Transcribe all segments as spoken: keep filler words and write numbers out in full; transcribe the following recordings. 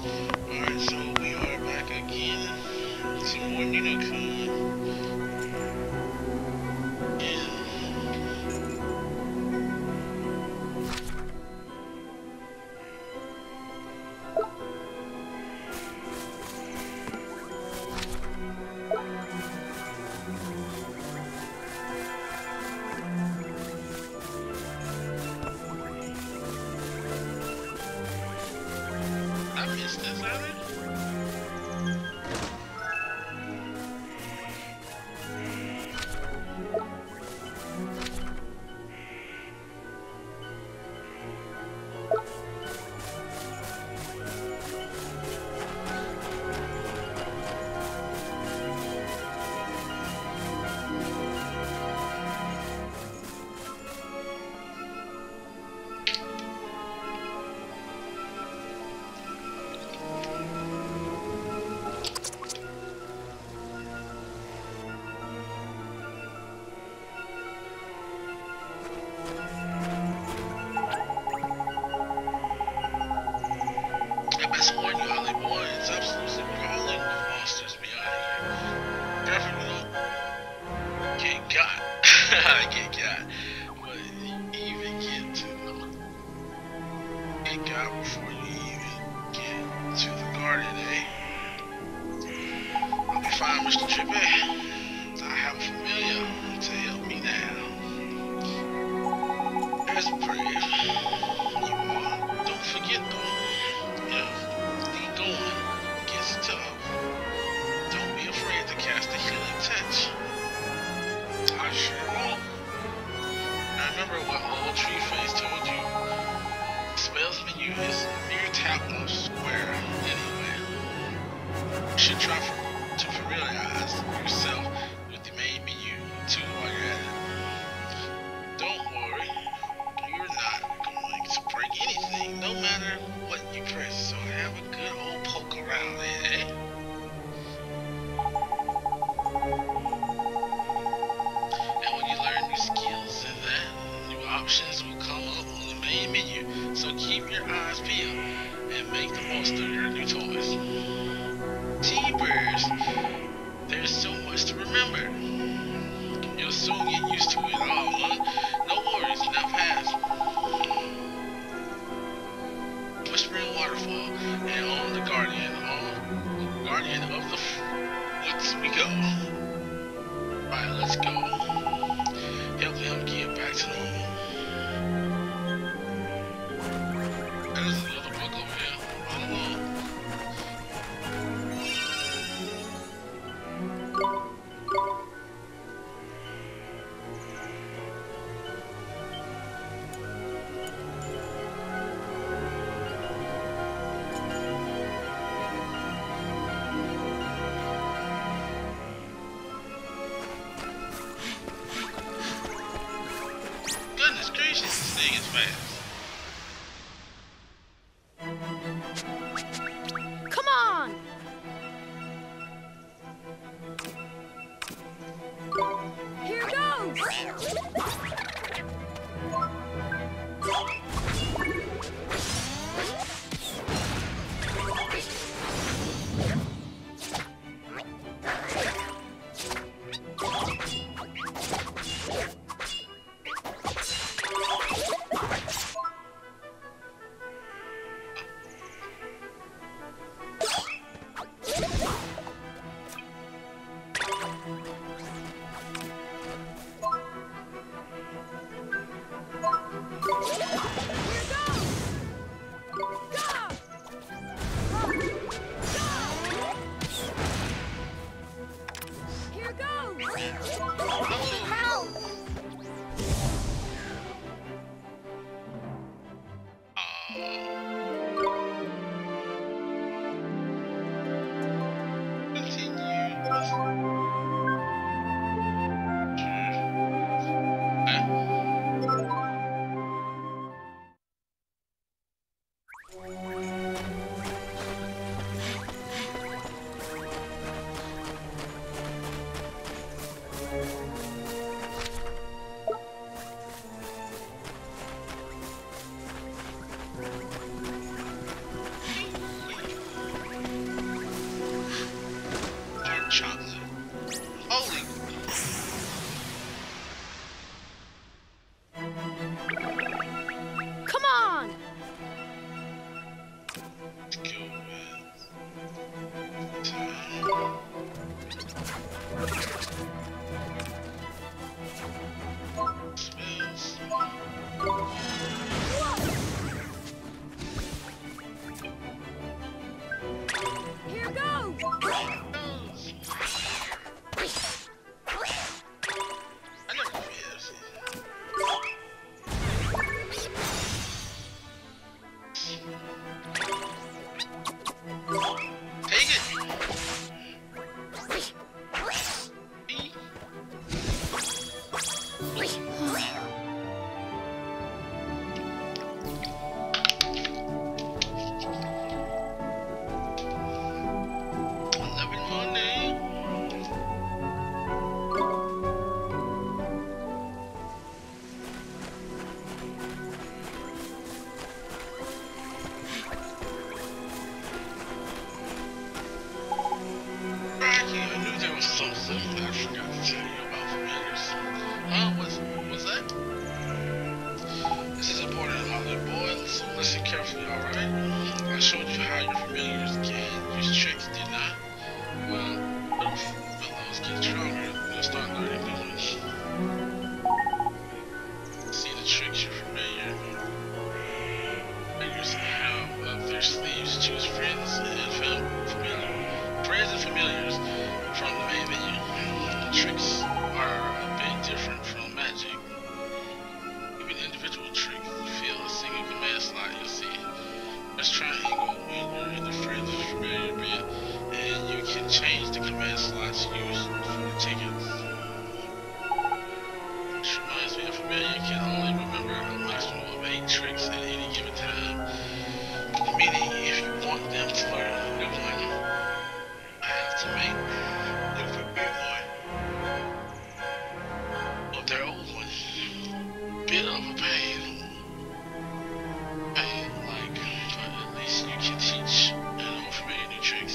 Alright, so we are back again. Some more Kuni. I missed this, Alan. I best warn you, Ollie boy, it's absolutely crawling with monsters behind you. Definitely get got. Get got. But even get to get got before you even get to the garden, eh? I'll be fine, Mister Trippy. I have a familiar to help me now. There's brave. You are. Don't forget though. If the going gets tough, don't be afraid to cast a healing touch. I sure won't. Now remember what old Tree Face told you? Spells menu is a mere tap on square anyway. You should try for, to familiarize yourself with the main menu too while you're at it. Don't worry, you're not going to break anything, no matter what you press, so have a good old poke around it, eh? And when you learn new skills and that, new options will come up on the main menu, so keep your eyes peeled and make the most of your new toys. T-Birds, there's so much to remember. You'll soon get used to it all, huh? No worries, enough has. Whispering Waterfall, and on the Guardian, on Guardian of the Woods we go. Alright, let's go. Help him get back to normal. There's another book over here. All along. Goodness gracious, this thing is fast. Come on! Here goes! tricks are a bit different from magic. Even individual tricks feel a single command slot. You'll see. Press triangle when you're in the friendly familiar bit, and you can change the command slots used for the tickets. Which reminds me, a familiar can only remember a maximum of eight tricks at any given time. Meaning, if you want them to learn a new one, I have to make them forget one of their old one. Bit of a pain. Pain, like, but at least you can teach an old familiar new tricks.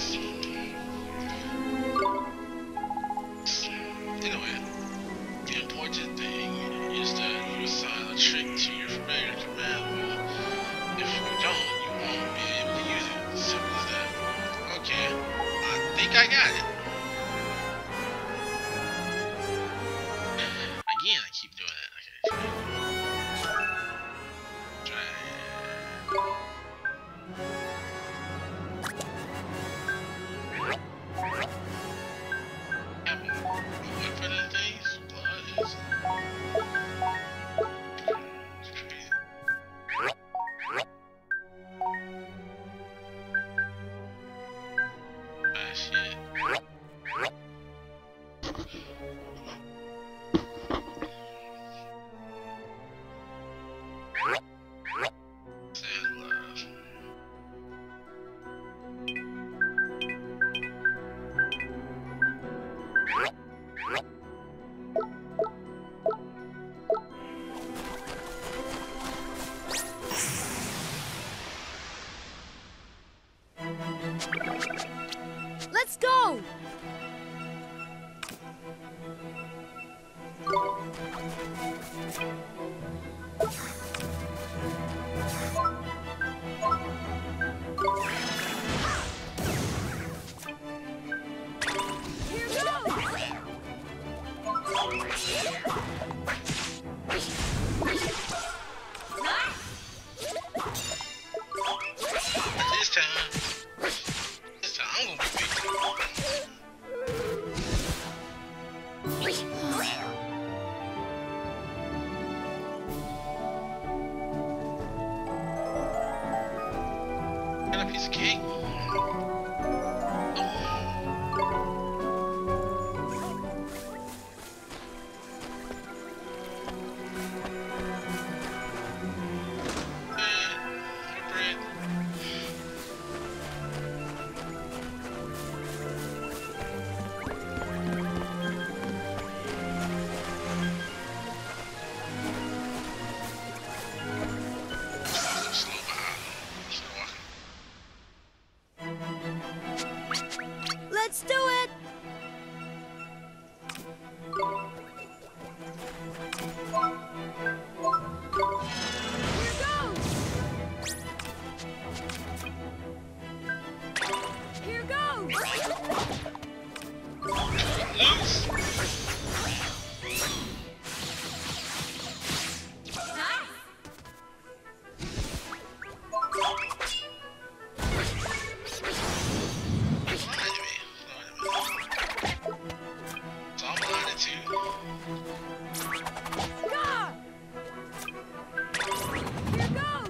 Anyway, the important thing is that you assign a trick to your familiar command wheel. If you don't, you won't be able to use it. Simple as that. Okay, I think I got it. Again, I keep doing that. Okay. Try. Have a blood for them things? Blood is. It's crazy. Ah, shit. Sad love. Let's go! Here This time, this time I'm gonna be big. Got a piece of cake. Let's do it! Here goes! Here goes! Loose. God! Here goes!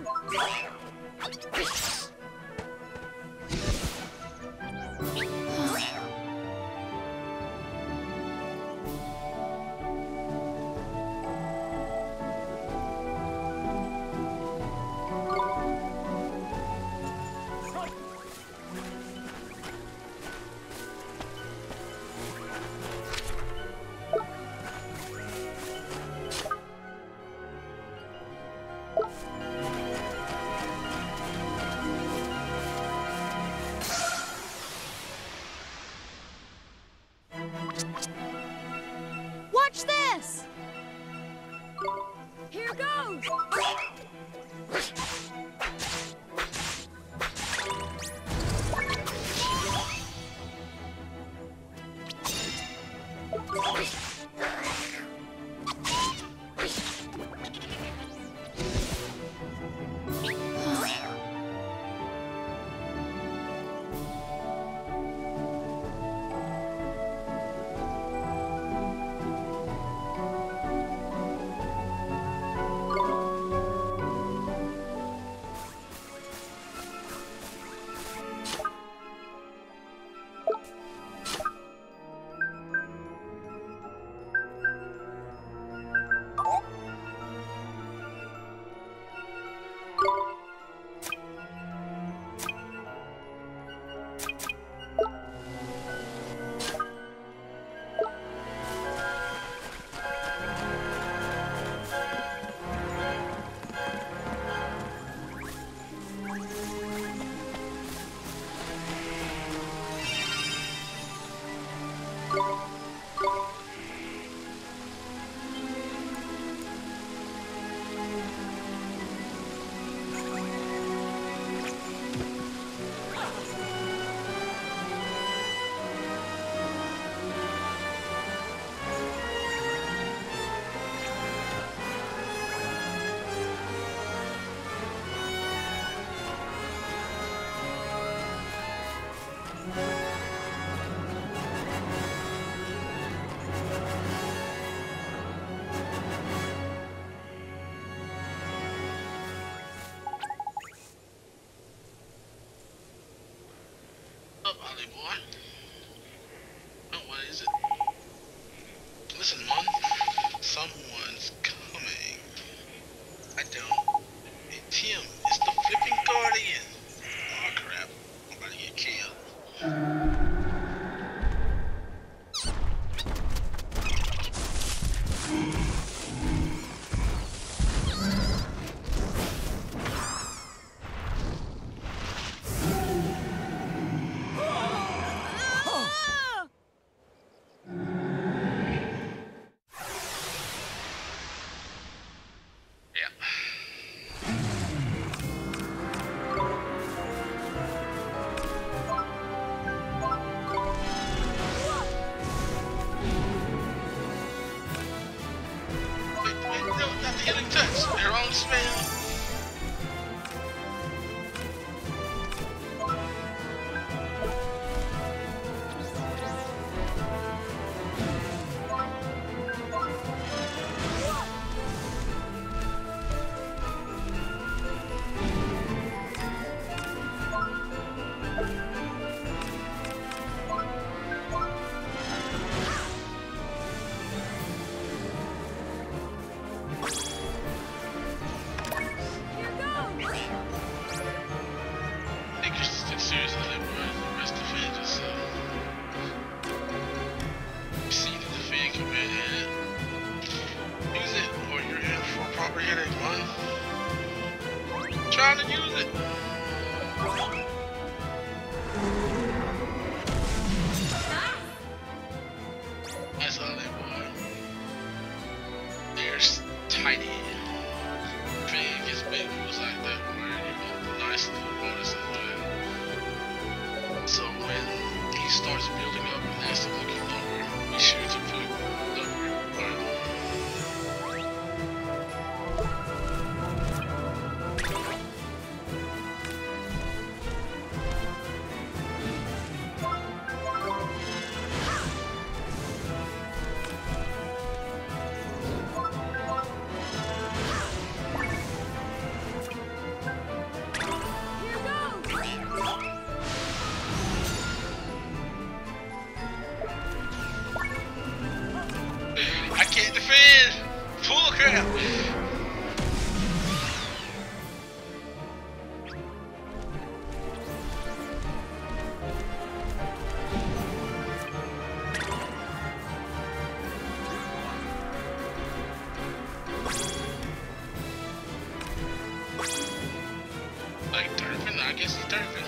Up, Ollie boy. Oh, what is it? Listen, man. Someone's coming. I don't. Hey, Tim, it's the flipping guardian. Oh, crap. I'm about to get killed. Healing touch. Their own spell. Trying to use it. That's all they want. They're tiny. Fang gets big moves like that where you get nice little bonus as well. So when he starts building up and has to looking lower, be sure to put lower button. I can't defend! Full crap! Like Turpin? I guess he's Turpin.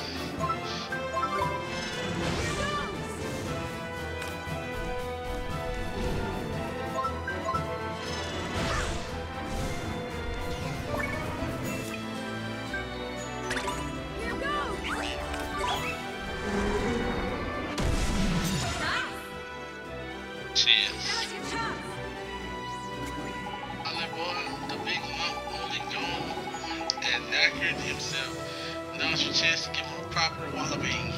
Himself. Now's your chance to give him a proper walloping.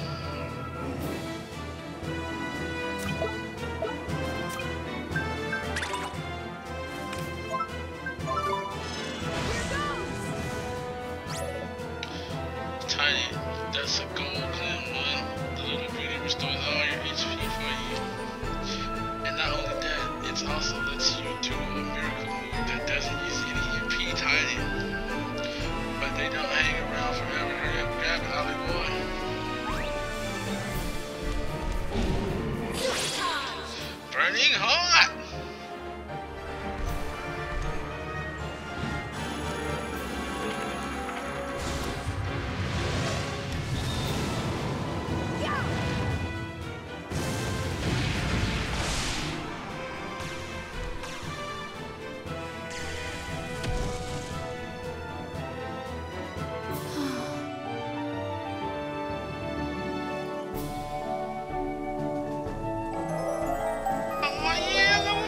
Tiny, that's a gold clan one. The little beauty restores all your H P for you. And not only that, it also lets you do a miracle move that doesn't use any E P. Tiny. But they don't hang around forever. Hurry up, grab it, Ollie boy. Burning hot! Oh yeah,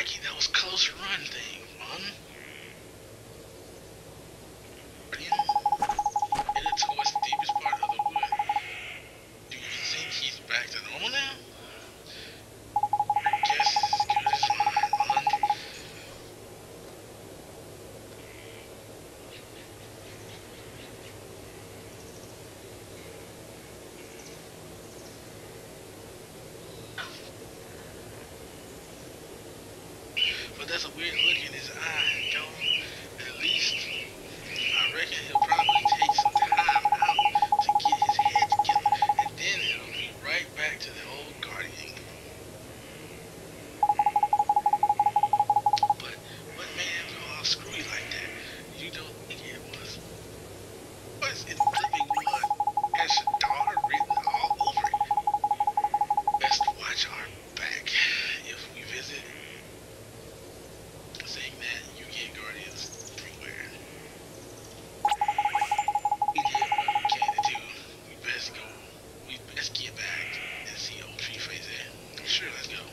Crikey, that was close run thing, man. Guardian, headed towards the deepest part of the wood. Do you think he's back to normal now? Your guess is as good as mine, man. But that's a weird look in his eye, Joe. At least, I reckon he'll probably take some time out to get his head together, and then it'll be right back to the old guardian. But what made him go all screwy like that? You don't think it was? What's in dripping blood? Has Shadar written all over it? Best watch our back if we visit. Saying that, you get guardians everywhere. We did what we can to do. We best go. We best get back and see old tree face there. Sure, let's go.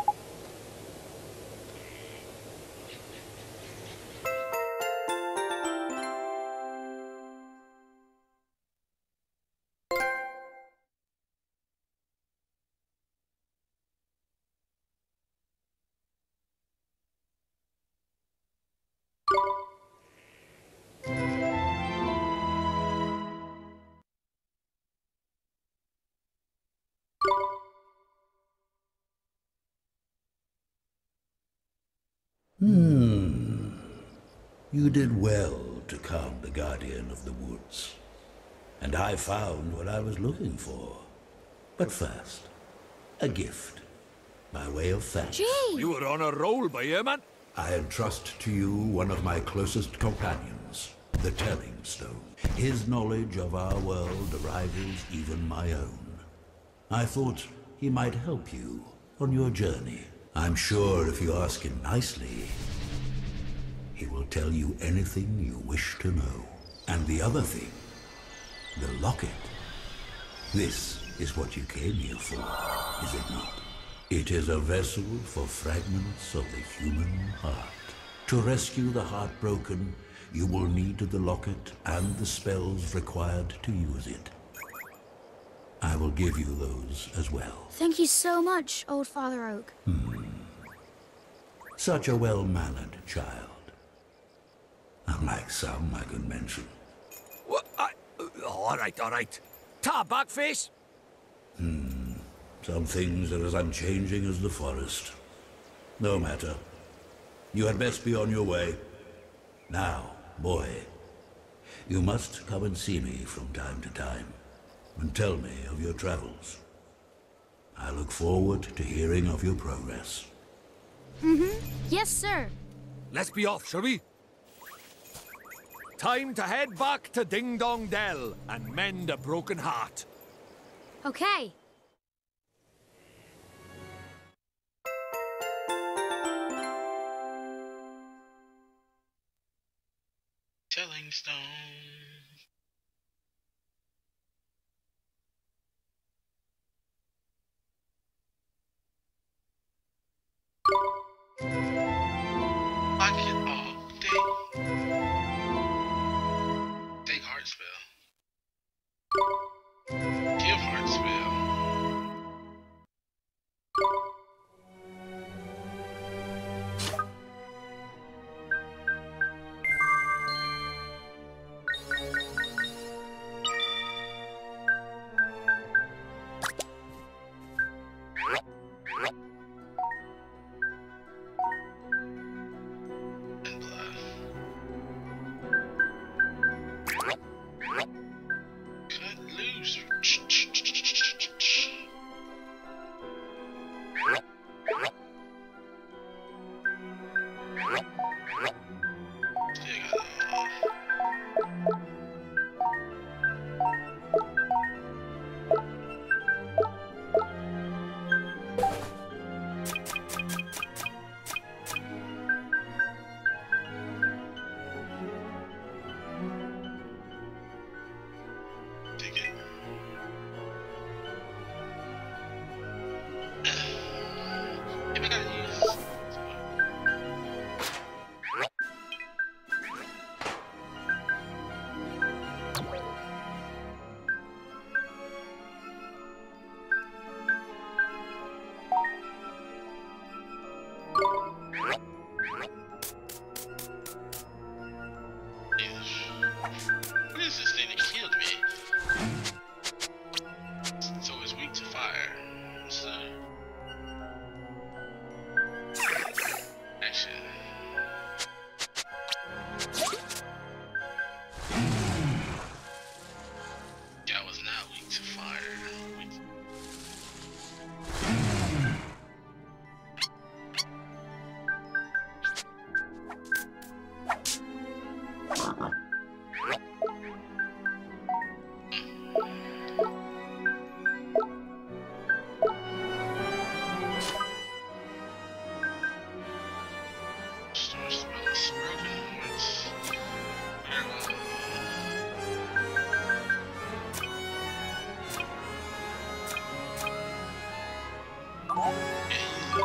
Hmm. You did well to calm the Guardian of the Woods. And I found what I was looking for. But first, a gift. By way of thanks. Gee! You were on a roll, by here, man. I entrust to you one of my closest companions, the Telling Stone. His knowledge of our world rivals even my own. I thought he might help you on your journey. I'm sure if you ask him nicely, he will tell you anything you wish to know. And the other thing, the locket. This is what you came here for, is it not? It is a vessel for fragments of the human heart. To rescue the heartbroken, you will need the locket and the spells required to use it. I will give you those as well. Thank you so much, Old Father Oak. Hmm. Such a well-mannered child. Unlike some I can mention. What? I, uh, all right, all right. Ta, backface. Hmm. Some things are as unchanging as the forest. No matter. You had best be on your way. Now, boy, you must come and see me from time to time, and tell me of your travels. I look forward to hearing of your progress. Mm-hmm. Yes, sir. Let's be off, shall we? Time to head back to Ding Dong Dell and mend a broken heart. Okay. Telling Stone. I get all day. Take heart spell. Give heart spell.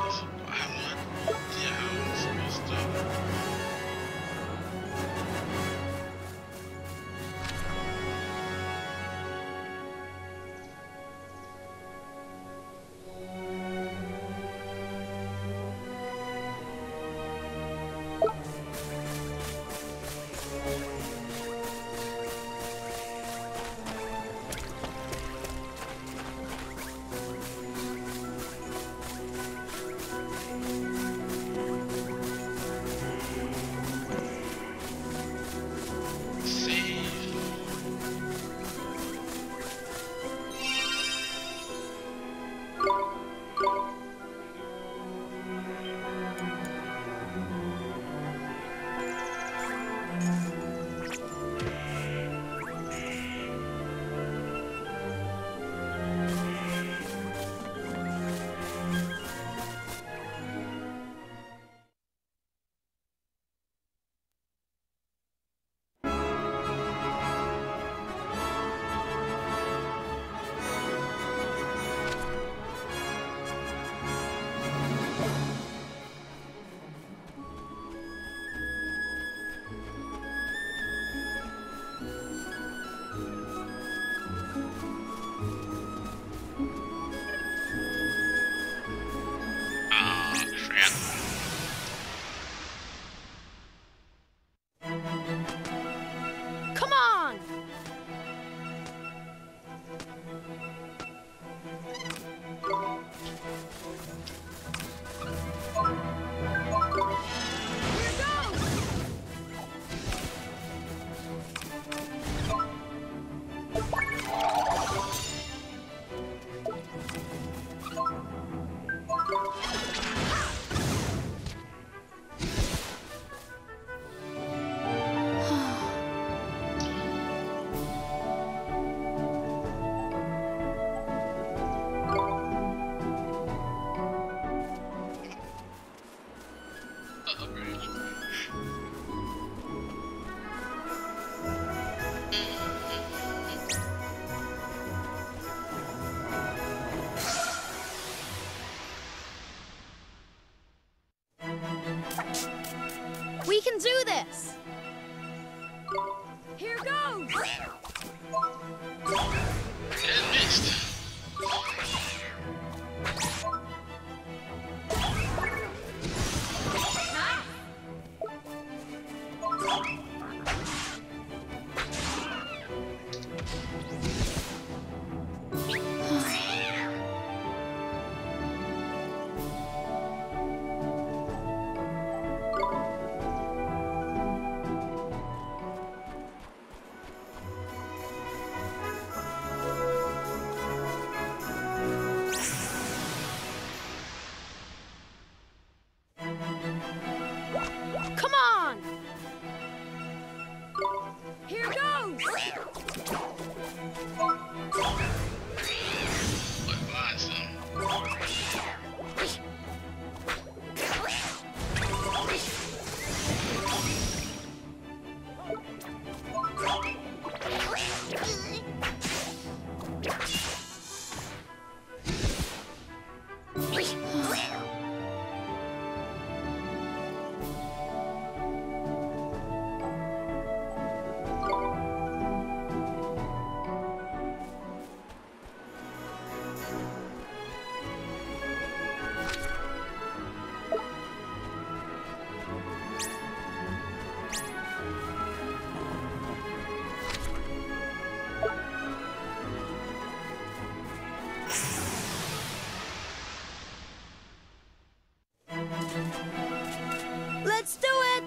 So buy one. Yeah, how it's supposed to. Come on! Here goes! We can do this! Here goes! It missed. Come on! Here goes! But buy some. Let's do it!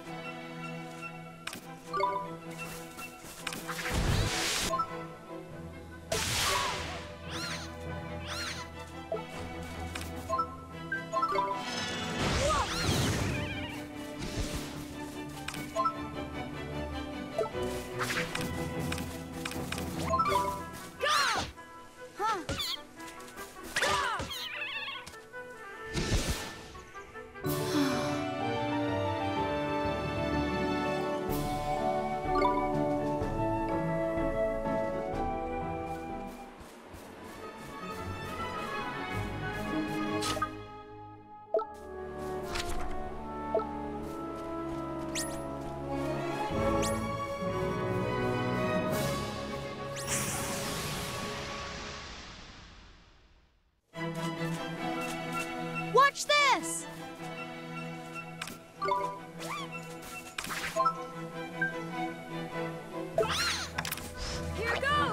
Go! Huh? Go!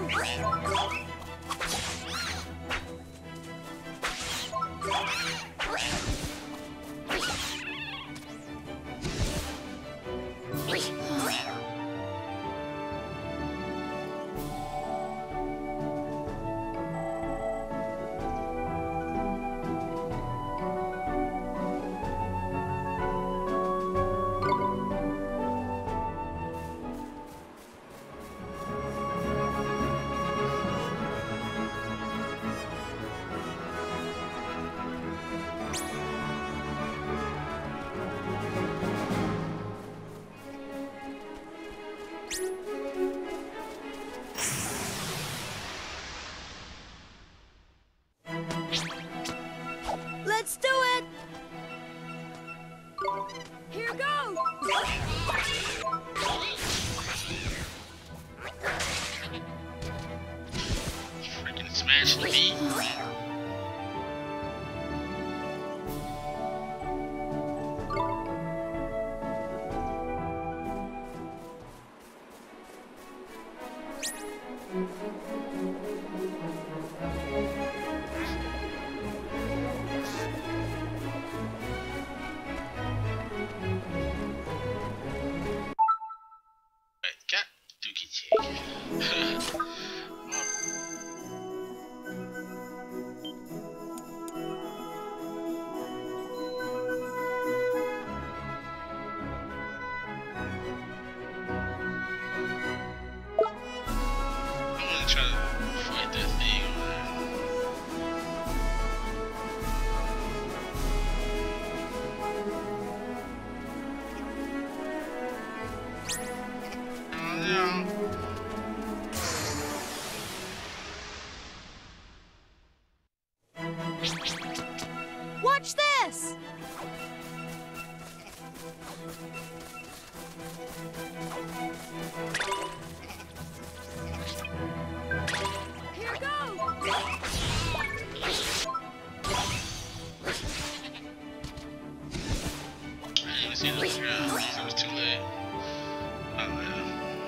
Let's do it! Here goes! Freaking smash the beat. Got Dookie Jig. I'm gonna try to fight that thing over there. Oh no. Watch this! Here goes! I didn't even see those grounds. It was too late. Oh man.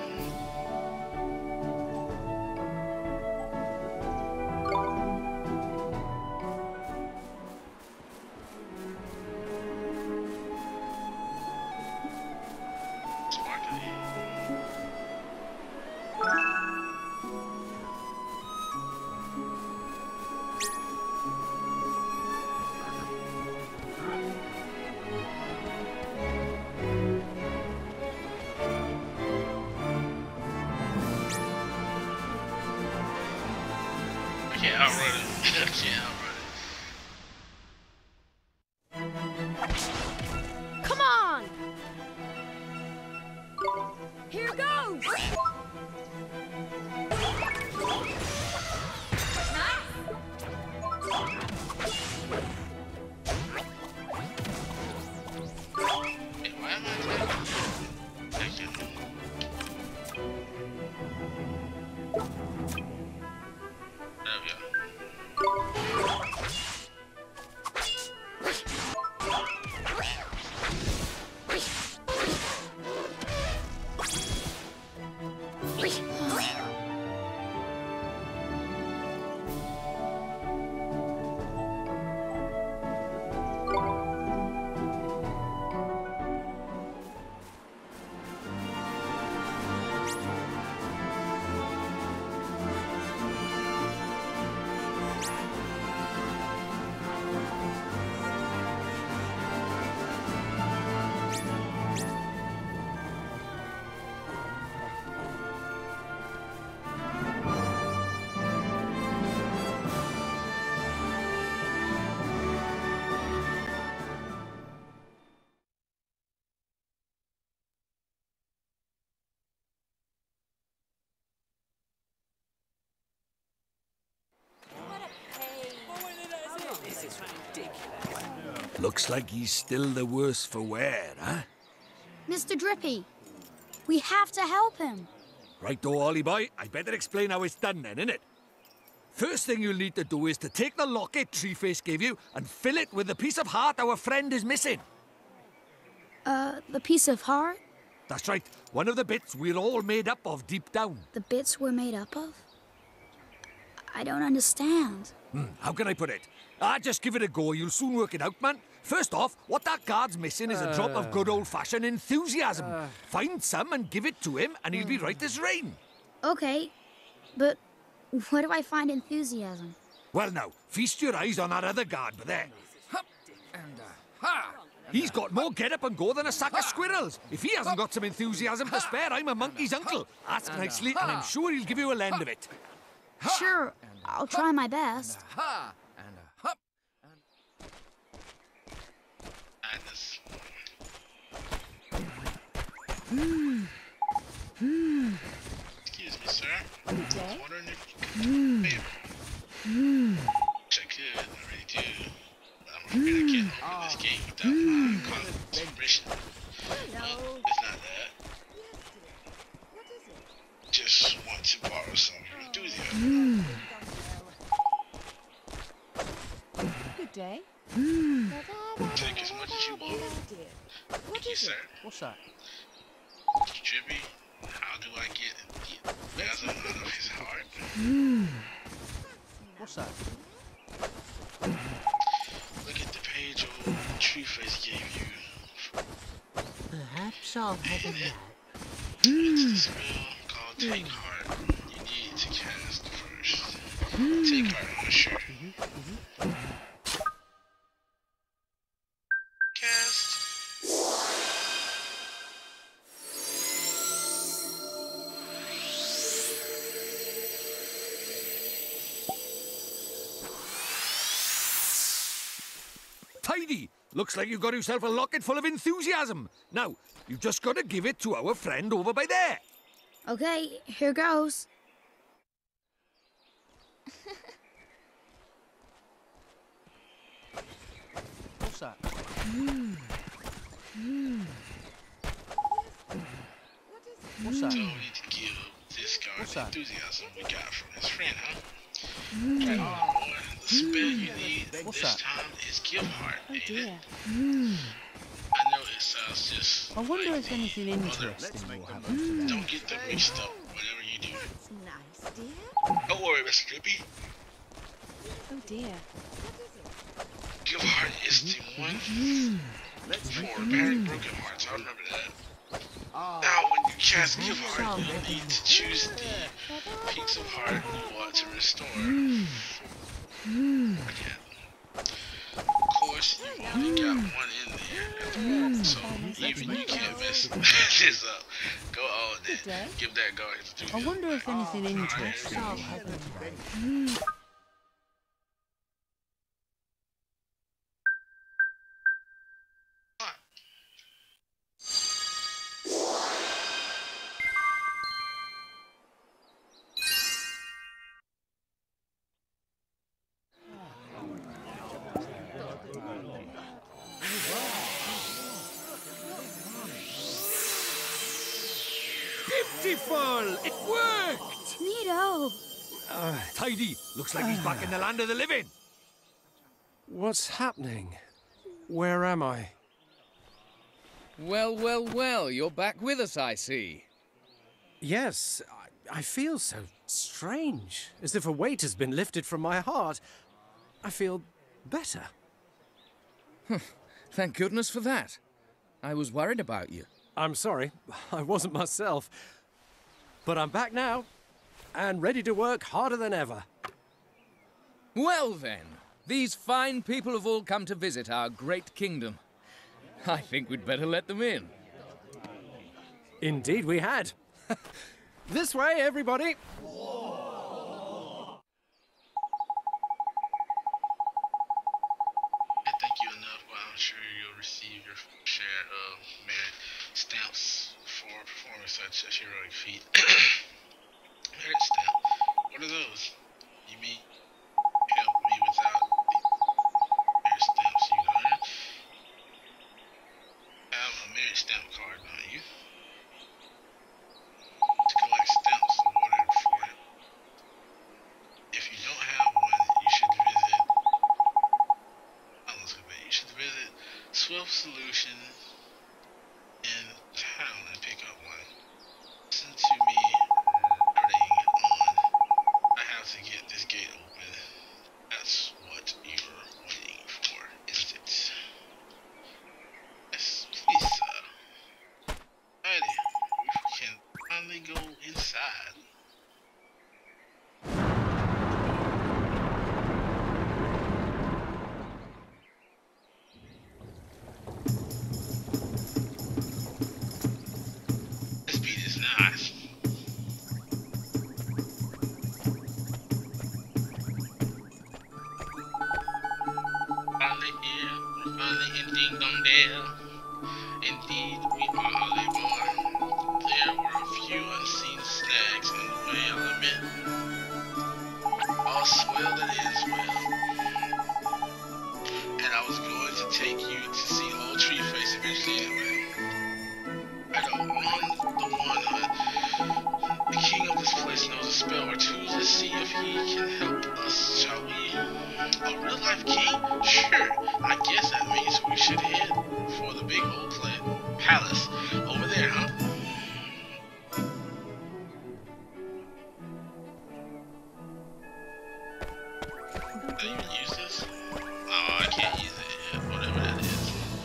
Sparkly. I can't outrun it. I can't outrun it. Come on! Here goes! Wait, why am I attacking? Thank you. There we go. Looks like he's still the worse for wear, huh? Mister Drippy, we have to help him. Right though, Ollie boy, I better explain how it's done then, innit? First thing you'll need to do is to take the locket Treeface gave you and fill it with the piece of heart our friend is missing. Uh, the piece of heart? That's right, one of the bits we're all made up of deep down. The bits we're made up of? I don't understand. Hmm, how can I put it? Ah, just give it a go. You'll soon work it out, man. First off, what that guard's missing is a drop of good old-fashioned enthusiasm. Uh, Find some and give it to him, and he'll be right as rain. Okay, but where do I find enthusiasm? Well, now, feast your eyes on that other guard, but there. Hup, and uh, ha! He's got more get-up and go than a sack of squirrels. If he hasn't got some enthusiasm to spare, I'm a monkey's uncle. Ask nicely, and I'm sure he'll give you a lend of it. Sure, I'll try my best. Madness. Excuse me, sir. I was wondering if you could do me a favor. Which I could, I really do. But I'm afraid I can't open this gate without my constant's permission. Well, it's not that. Just want to borrow some of your enthusiasm. Good day. Take as much as you want. Thank you, sir. What's that? Drippy, how do I get the enthusiasm out of his heart? What's that? Look at the page old tree face gave you. Perhaps I'll have a nap. It's the spell called Take Heart. You need to cast first. Take Heart, I'm not sure. Cast. Tidy! Looks like you've got yourself a locket full of enthusiasm. Now, you've just got to give it to our friend over by there. Okay, here goes. What's that? What's that? So we need to give this guy What's the that? enthusiasm we got from his friend, huh? Right on, boy. The spell you need What's this that? time is Give Heart, Oh ain't dear. it? I know it sounds just I wonder like if the anything other. interesting will happen today. Don't get them mixed up, whatever you do. That's nice, dear. Don't worry, Mister Drippy. Oh dear. Give Heart is the one for repairing broken hearts. I remember that. Now, when you cast Give Heart, you'll need to choose the peaks of heart you want to restore. Again. Of course, you only got one in there at the moment, so even you can't mess this up. Go all in. Give that guard his due. I wonder if anything interesting will happen today. Beautiful! It worked! Neato. Uh, Tidy! Looks like he's back in the land of the living. What's happening? Where am I? Well, well, well, you're back with us, I see. Yes, I, I feel so strange, as if a weight has been lifted from my heart. I feel better. Thank goodness for that. I was worried about you. I'm sorry, I wasn't myself. But I'm back now, and ready to work harder than ever. Well then, these fine people have all come to visit our great kingdom. I think we'd better let them in. Indeed we had. This way, everybody. Can't thank you enough, but I'm sure you'll receive your share of merit stamps for performing such a heroic feat. Merit stamp? What are those? You mean help me without the merit stamps you earn? Have a merit stamp card, don't you? To collect stamps awarded for it. If you don't have one, you should visit. Oh, let's go back. You should visit Swift Solution in town and pick up one. Listen to me ring on. I have to inside. This beat is nice. Finally here, we're finally in Ding Dong Dale. Indeed, we are Ali Boy. There were a few unseen snags on the way, I'll admit. All swell that is well. And I was going to take you to see old Tree Face eventually anyway. I don't want the one, uh, the king of this place knows a spell or two. Let's see if he can help us, shall we? A real life king? Sure. I guess that means we should head for the big old play palace over there, huh? Can I even use this? Oh, I can't use it yet. Whatever that is.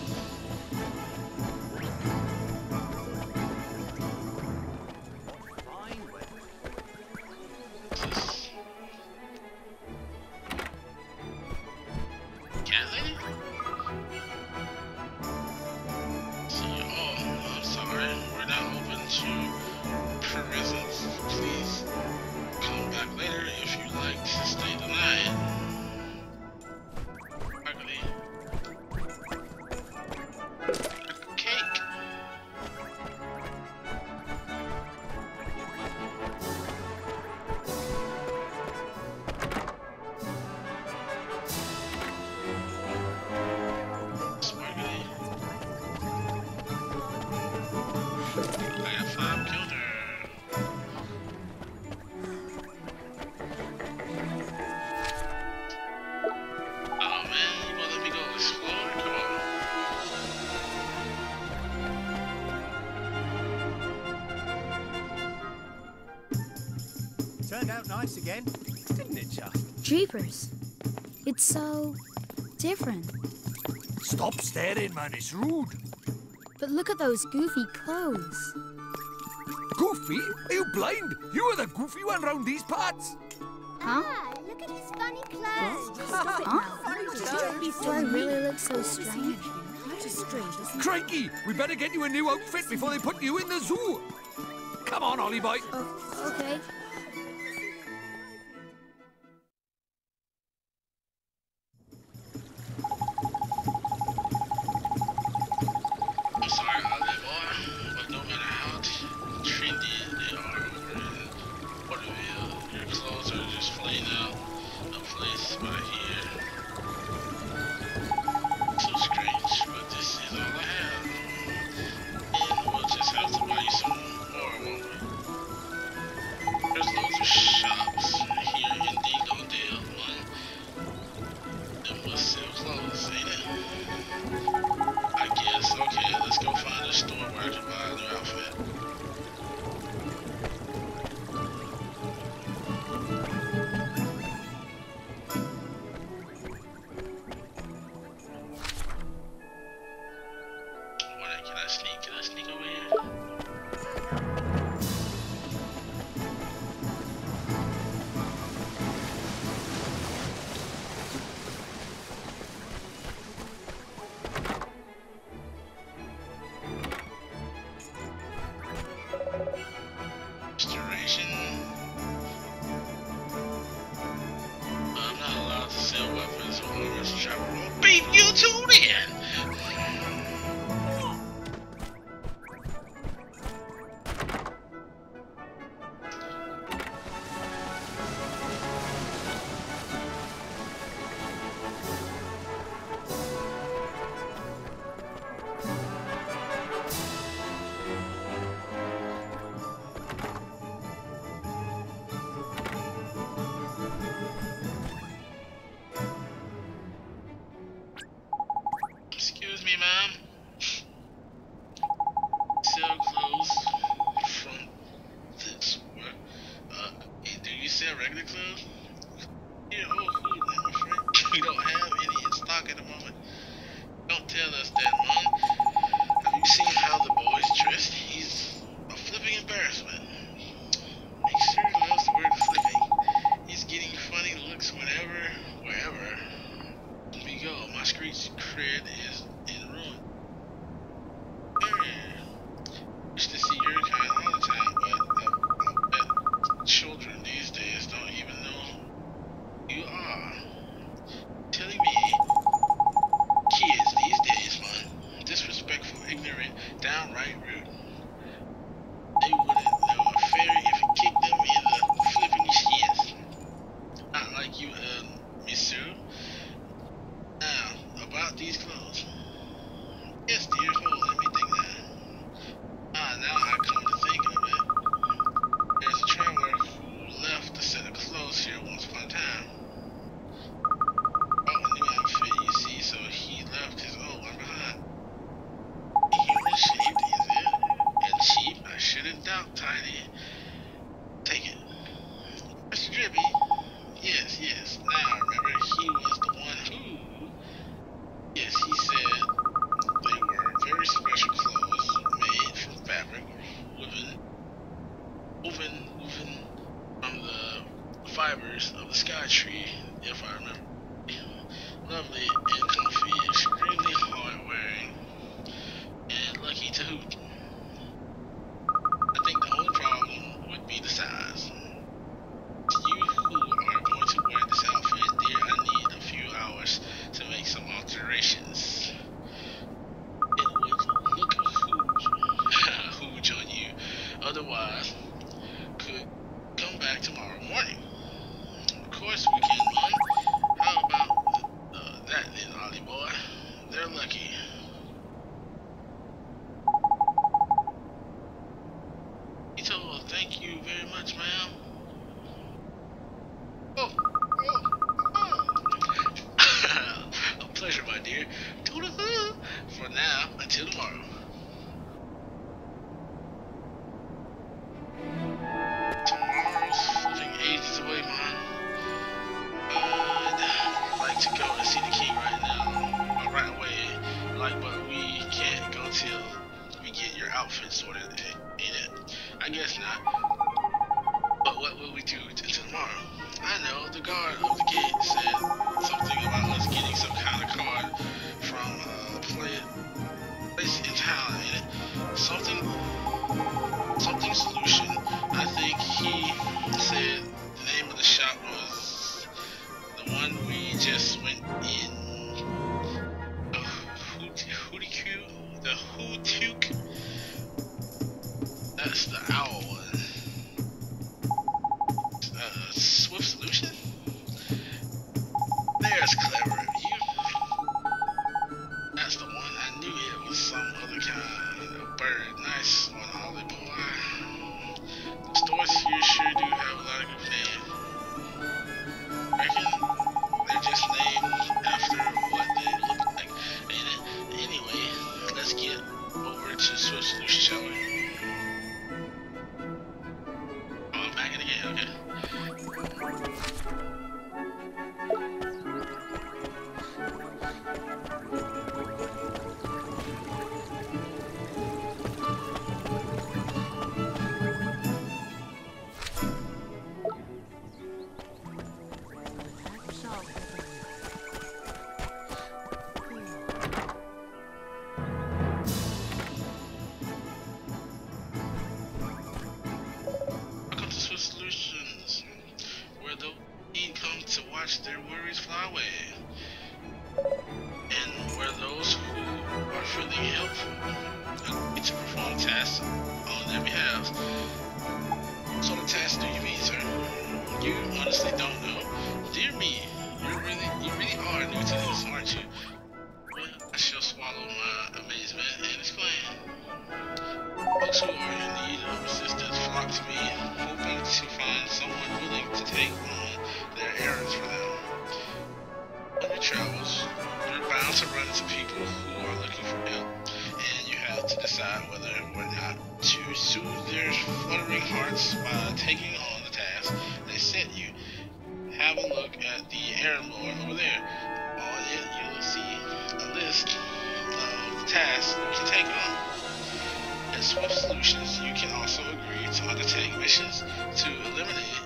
What's this? Cat lady? See, oh, I'm sorry. We're not open to presents. Please come back later if you like to stay the night. Ugly. Cake. Sparkly. I got five killed her. Oh man, you wanna let me go explore? Come on. Turned out nice again, didn't it, just? Jeepers. It's so different. Stop staring, man. It's rude. But look at those goofy clothes. Goofy? Are you blind? You are the goofy one round these parts. Huh? Ah, look at his funny clothes. Huh? Do I really look so strange? Crikey, we better get you a new outfit before they put you in the zoo. Come on, Ollie boy. Oh, okay. I'm sorry, Ali boy, but no matter how trendy they are over in Waterville, your clothes are just plain out of place by here. So strange, but this is all I have. And we'll just have to buy you some more, won't we? There's loads of shops here in Ding Dong Dale. One, them must sell clothes, ain't it? I guess. Okay, let's go find a store where I can buy a new outfit. What, can I sneak? Can I sneak over here? Restoration. I'm not allowed to sell weapons or armors to travel. Well, beat you two then! Excuse me, ma'am. Sell clothes from this where, uh, do you sell regular clothes? Yeah, oh, cool, I'm afraid we don't have any in stock at the moment. Don't tell us that, Mom. Have you seen how the boy's dressed? He's a flipping embarrassment. fibers of the sky tree, if I remember. Lovely and comfy, extremely hard wearing, and lucky to hoot. I think the only problem would be the size. You who are going to wear this outfit, dear, I need a few hours to make some alterations. It would look huge, huge on you. Otherwise, could come back tomorrow morning. Of course, we can run. How about uh, that then, Ollie boy? They're lucky. He told, thank you very much, ma'am. Oh, oh, oh. A pleasure, my dear. Toodaloo. For now, until tomorrow. Tomorrow's flipping ages away, man. I'd like to go and see the king right now, or right away. Like, but we can't go till we get your outfit sorted, ain't it? I guess not. But what will we do until tomorrow? I know, the guard of the gate said something about us getting some kind of card from a place in town, ain't it? Something, something solution. I think he said the name of the shop was the one we just went in. The Hootie Q? The Hootuke? That's the owl one. Uh, Swift Solution? There's clever of you. That's the one. I knew it was some other kind of bird. Nice one, Ollie boy. The stores here sure do have a lot of good names. Reckon they're just named after what they look like. And anyway, let's get over to Swift Solution, shall we? Oh, I'm back in the game, okay. Welcome to Swift Solutions, where the team come to watch their worries fly away, and where those who are feeling helpful agree to perform tasks on their behalf. What sort of tasks do you mean, sir? You honestly don't know? Dear me, you're really, you really are new to this, aren't you? Well, I shall swallow my amazement and explain. Folks who are in need of assistance flock to me, hoping to find someone willing to take on their errands for them. On your travels, you're bound to run into people who are looking for help, and you have to decide whether or not to soothe their fluttering hearts by taking on the task they sent you. Have a look at the errand board over there. On it, you'll see a list of tasks you can take on. In Swift Solutions, you can also agree to undertake missions to eliminate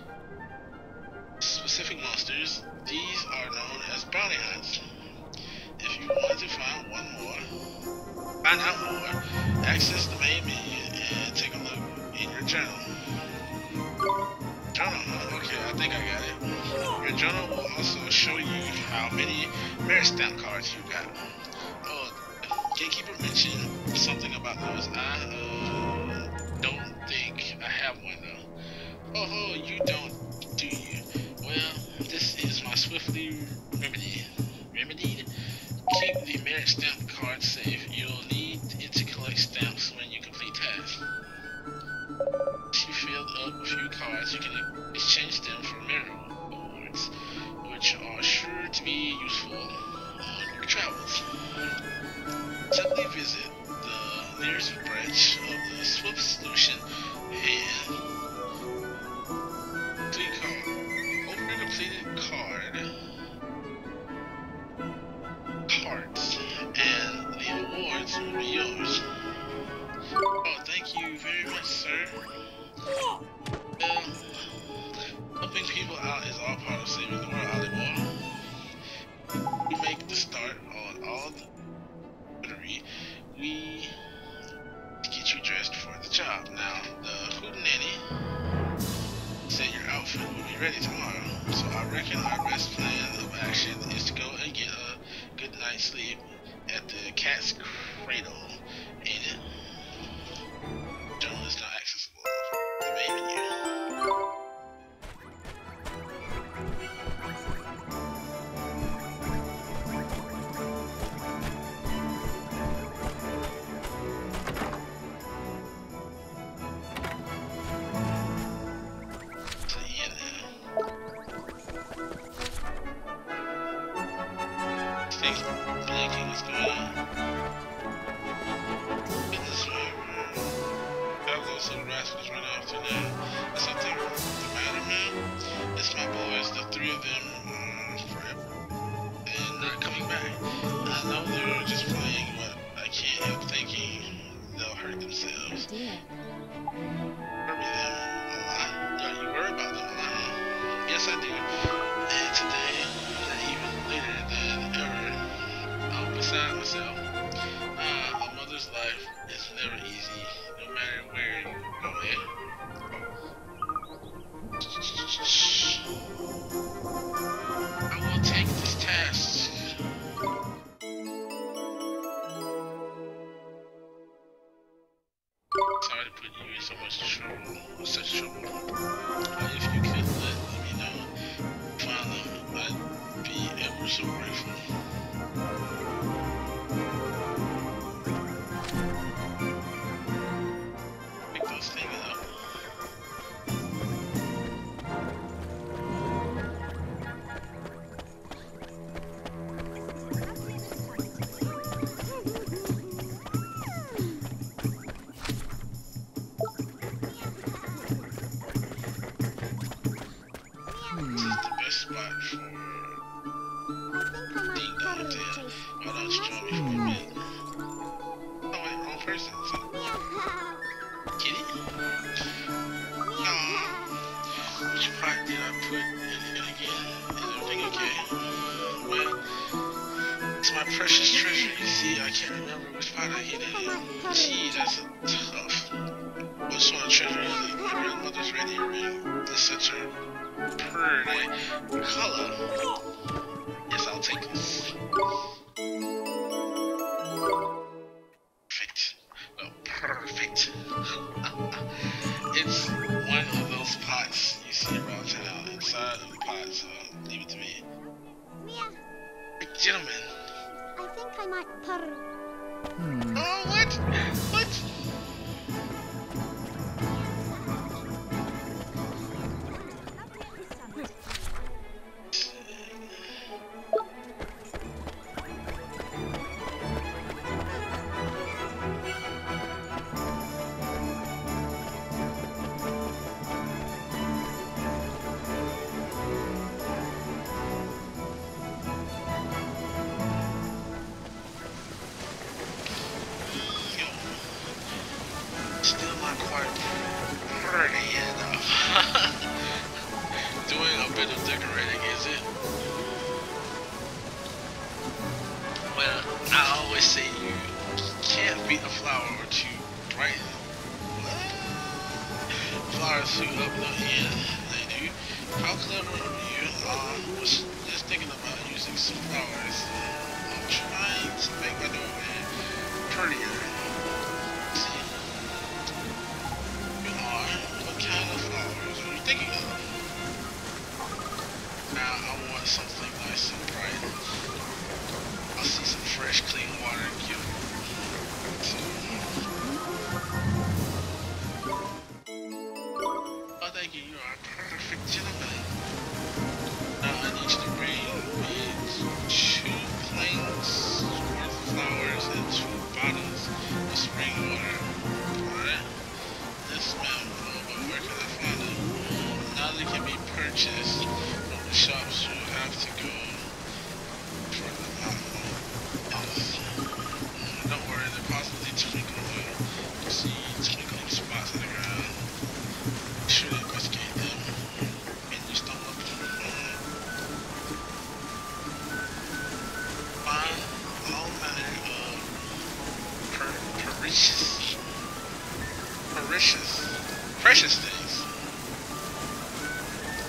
specific monsters. These are known as bounty hunts. If you want to find one more, find out more, access the main menu and take a look in your journal. Journal, huh? Okay, I think I got it. Your journal will also show you how many merit stamp cards you got. Oh, Gatekeeper mentioned something about those. I uh, don't think I have one though. Oh, oh, you don't, do you? Well, this is my swiftly remedy. Remedied. Keep the merit stamp card safe. You'll need it to collect stamps when you complete tasks. If you filled up a few cards, you can exchange them for merit awards, which are sure to be useful on your travels. Simply visit the nearest branch of the Swift Solution and complete card. Open a completed card outfit will be ready tomorrow, so I reckon our best plan of action is to go and get a good night's sleep at the cat's cradle, ain't it? Journal is not accessible from the main menu. Sorry to put you in so much trouble, such trouble. Uh, if you could let, let me know, find them, I'd be ever so grateful. Pick those things up. Precious treasure, you see, I can't remember which part I hid it in. Gee, that's a tough. What sort of treasure is it? My grandmother's red earring is such a pretty color. Yes, I'll take this. Perfect. Well, perfect. It's one of those pots you see around town. Inside of the pot, so leave it to me. Gentlemen. I think I might purr. Hmm. Oh, what? What? Precious things.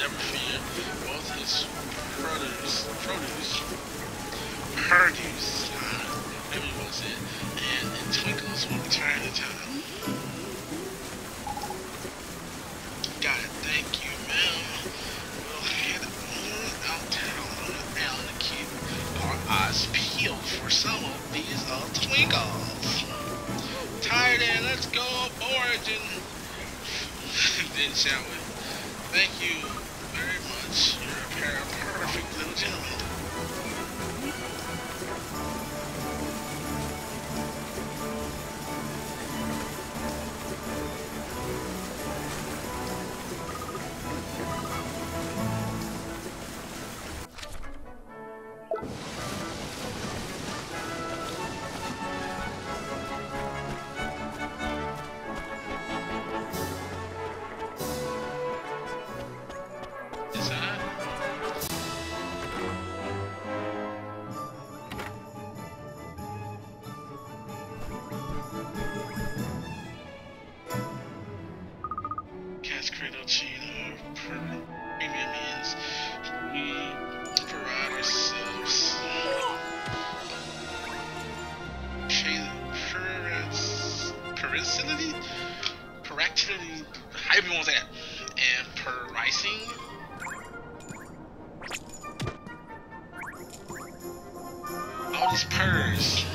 never fear. Both his produce, produce, produce, whatever you want to say, and, and twinkles will return in time. Got it. Thank you, ma'am. We'll head on out town and keep our eyes peeled for some of these uh, twinkles. Tired and let's go aboard and then shall we? Thank you very much. You're a pair of perfect little gentlemen. Premium is we provide ourselves Peractility? Peractility? However you want to say that. And pricing. All these purrs.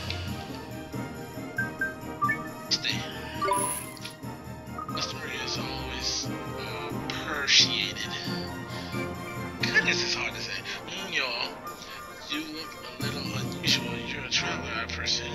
Stay. Customer is always uh, appreciated. Goodness, it's hard to say. Mm, y'all, you look a little unusual. You're a traveler, I presume.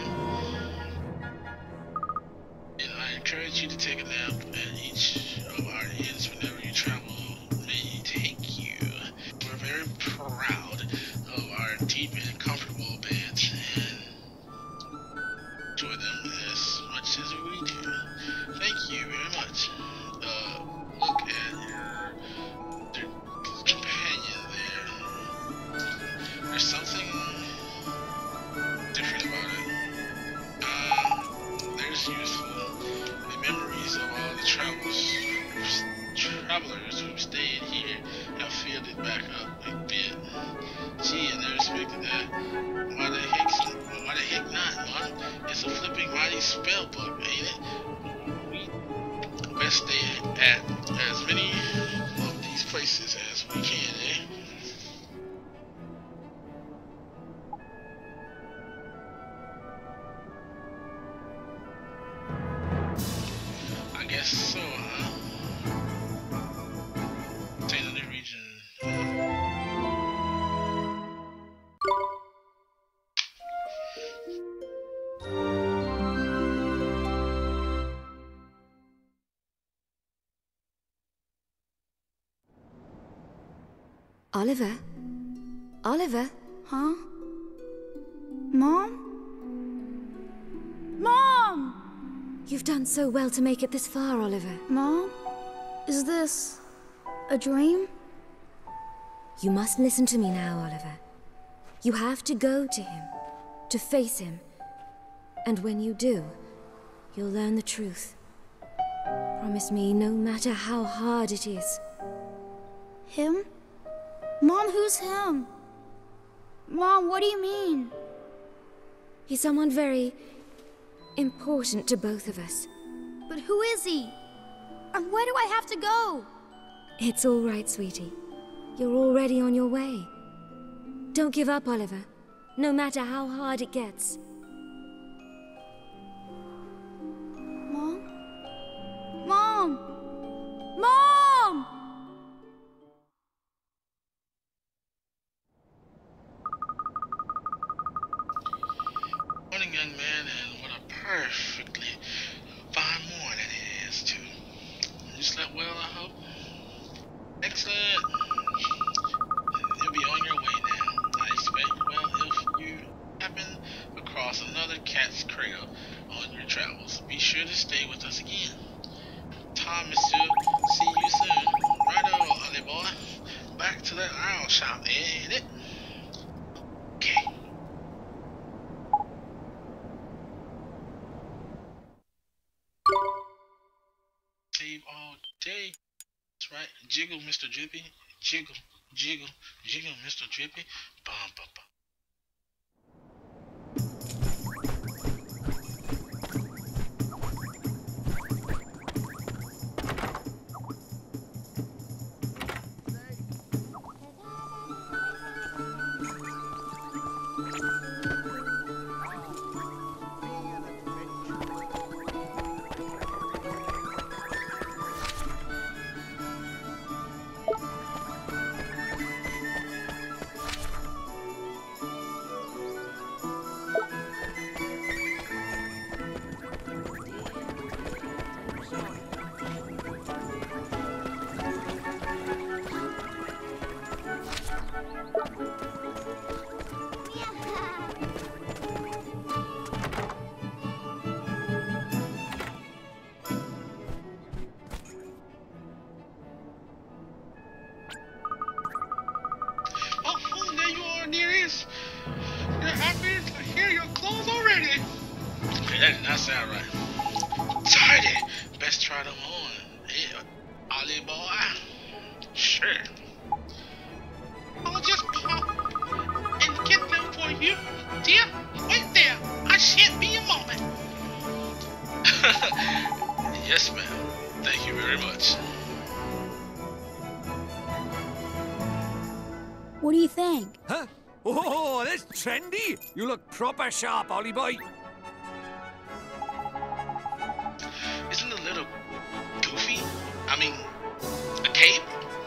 And I encourage you to take a nap at each of our inns whenever you travel may take you. We're very proud of our deep and comfortable beds and enjoy them as much as we do. Thank you very much. Uh, look at your, your companion there. There's something different about it. Uh, there's useful. The memories of all the travels, travelers who stayed here have filled it back up a bit. Gee, I never expected that. Why the heck, why the heck not, man? It's a flipping mighty spell book, ain't it? We best stay at as many of these places as we can, eh? I guess so, huh? Staying in the region. Oliver? Oliver? Huh? Mom? Mom! You've done so well to make it this far, Oliver. Mom? Is this a dream? You must listen to me now, Oliver. You have to go to him, to face him. And when you do, you'll learn the truth. Promise me, no matter how hard it is. Him? Mom, who's him? Mom, what do you mean? He's someone very important to both of us. But who is he? And where do I have to go? It's all right, sweetie. You're already on your way. Don't give up, Oliver, no matter how hard it gets. Mom? Mom! Mom! Morning, young man, and what a perfectly fine morning it is, too. You slept well, I hope? Excellent. You'll be on your way now, I expect. Well, if you happen across another cat's cradle on your travels, be sure to stay with us again. Tom, monsieur, see you soon. Righto, Ollie boy. Back to that owl shop, ain't it? Okay. Save all day. That's right. Jiggle, Mister Droopy. Jiggle, jiggle, jiggle, Mister Drippy. Bum, bum, bum. Oh, oh, there you are, nearest. You're happy to hear your clothes already. Okay, that did not sound right. Tidy. Best try them on. Yeah, Ollie boy. Sure. I'll just pop and get them for you. Dear, wait there. I shan't be a moment. Yes, ma'am. Thank you very much. What do you think? Huh? Oh, that's trendy. You look proper sharp, Ollie boy. Isn't it a little goofy? I mean, a cape?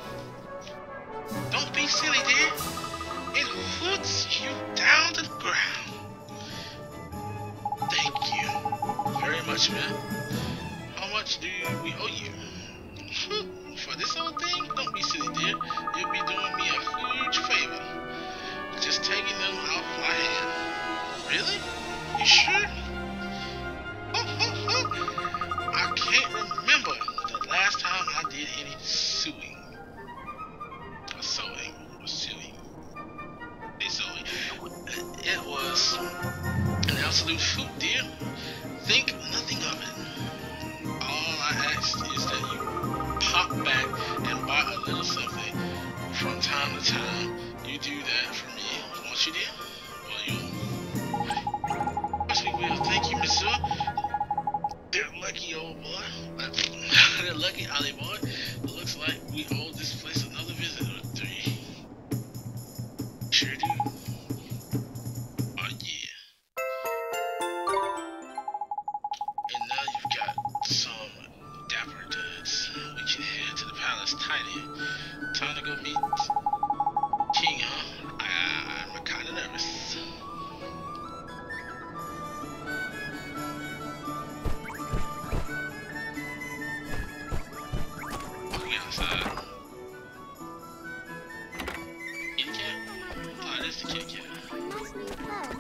Don't be silly, dear. It hooks you down to the ground. Thank you very much, man. How much do we owe you? For this whole thing? Don't be silly, dear. You'll be doing me a huge favor. Just taking them out of my hand. Really? You sure? Oh, oh, oh. I can't remember the last time I did any sewing. Or sewing. Or sewing. They sewing. It was an absolute hoot, dear. Think nothing of it. All I ask is that you pop back and buy a little something from time to time. You do that for me, won't you, dear? Well, you. Yes, we will. Thank you, monsieur. They're lucky, old boy. They're lucky, Ollie boy. It looks like we owe this place another visit or three. Sure do. Oh yeah. And now you've got some dapper dudes. We can head to the palace tidy. Time to go meet King, huh? I, I'm kinda nervous. Walking outside. Kitty cat? Oh, that's the kitty cat. Nice new clothes.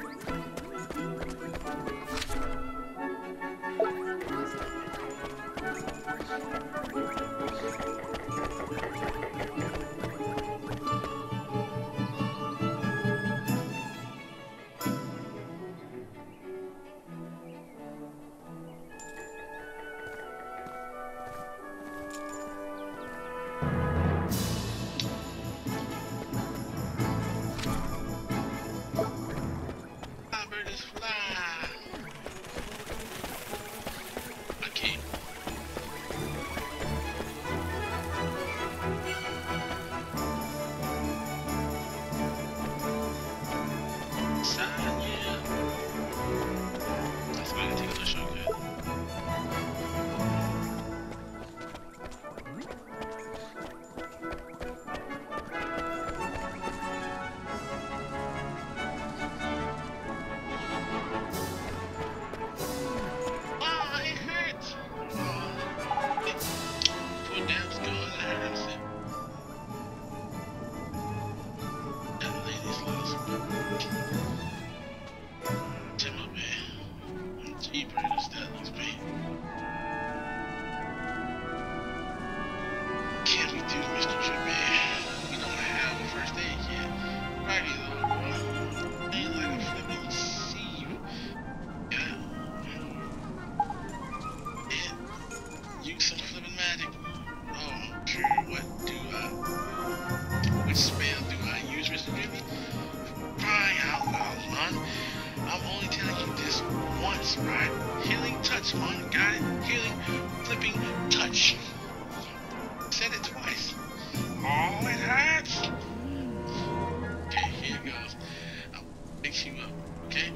spell do I use, Mister Jimmy? Crying out loud, man. I'm only telling you this once, right? Healing touch, man. Got it? Healing, flipping touch. Said it twice. Oh, it hurts. Okay, here it goes. I'll fix you up, okay?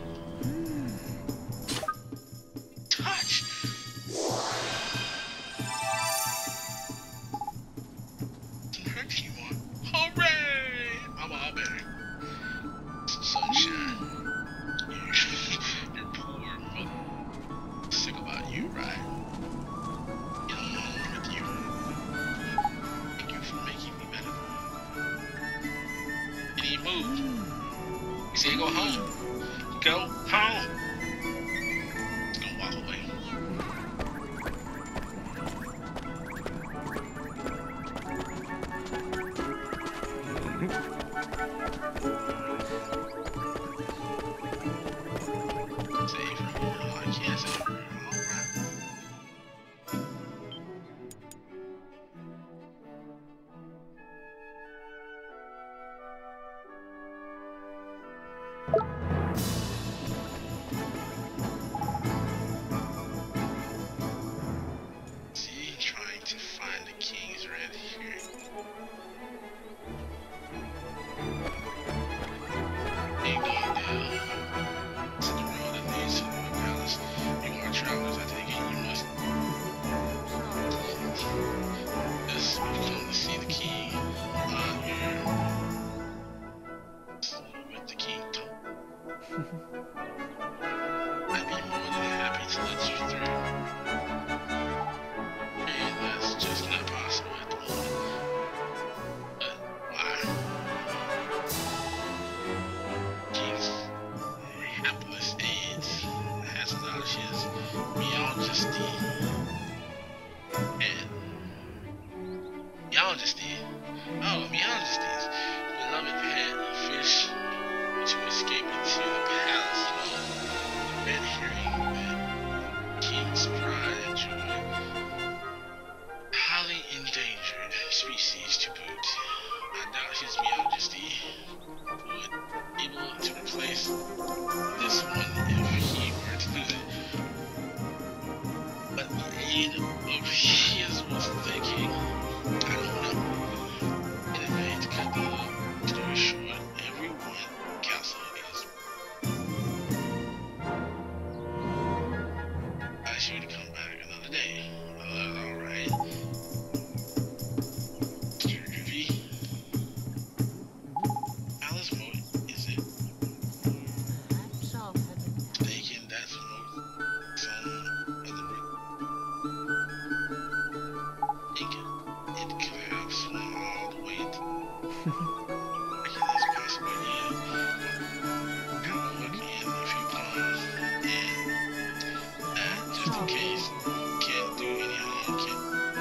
Touch. Doesn't hurt anymore. Hooray! I'm all better. Sunshine. Your poor mother. Sick about you, right? Get along with you. Thank you for making me better. You need to move. You say go home. Go home. It's gonna walk away. Save her. Oh, I can't save her. Alright. See, trying to find the king's red here. Ain't going down. To the road that leads to the palace. You are travelers, I take it. You must. Yes, we've come to see the king. Uh, here. With the king. I'd be more than happy to let you through. And that's just not possible at the moment. But why? King's hapless aides has acknowledged his majesty and majesty. Oh, majesty's beloved pet fish to escape into the palace alone. The red herring that king's pride and joy. Highly endangered species to boot. I doubt his majesty would be able to replace this one if he were to lose it. But the aid of his was thinking, I don't know. Anyway, to cut the story short, everyone castle is. I ask you to come back another day. Uh, alright. Mister Groovy. Alice Moat, is it? Taking that smoke some other think it, it could have swung all the way to I can that's possible, yeah. Come look in a few ponds and that just in case can't do any harm, can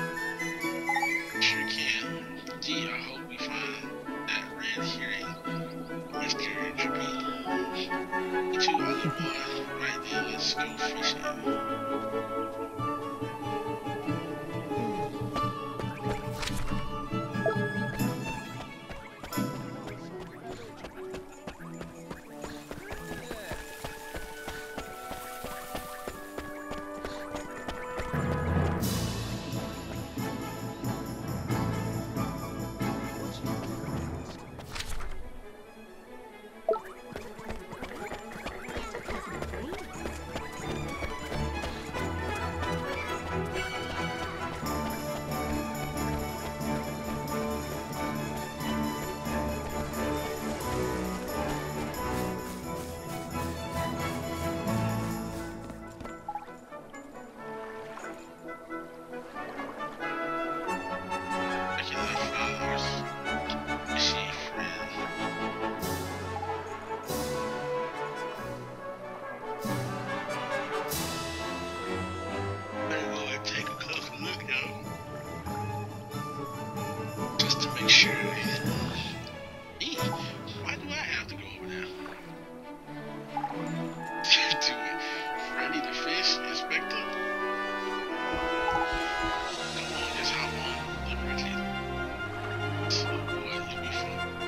sure can. Gee, I hope we find that red herring, Mister Drippy. You two other boys, right there, let's go fishing. Sure. Hey, why do I have to go over there? Do it. Freddy the Fish, Inspector. Come on, just hop on. Liberty. So, boy, you'll be fun.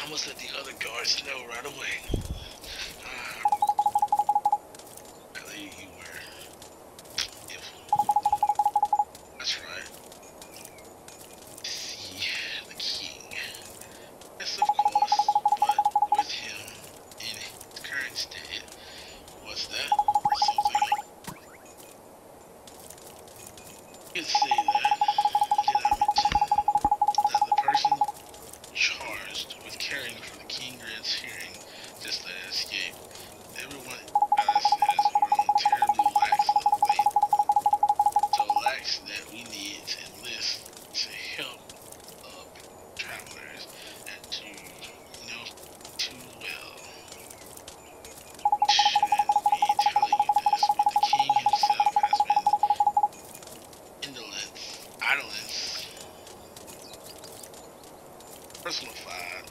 I must let the other guards know right away. Uh, I knew you were. If, that's right. See the king. Yes, of course, but with him in his current state, what's that? Something else? You could say that. Did I mention that the person charged with caring for the King Red's hearing just let it escape? Everyone else has grown terribly lax lately. So lax that we need to enlist to help uh, travelers and to know too well. Shouldn't be telling you this, but the king himself has been indolence, idleness, personified,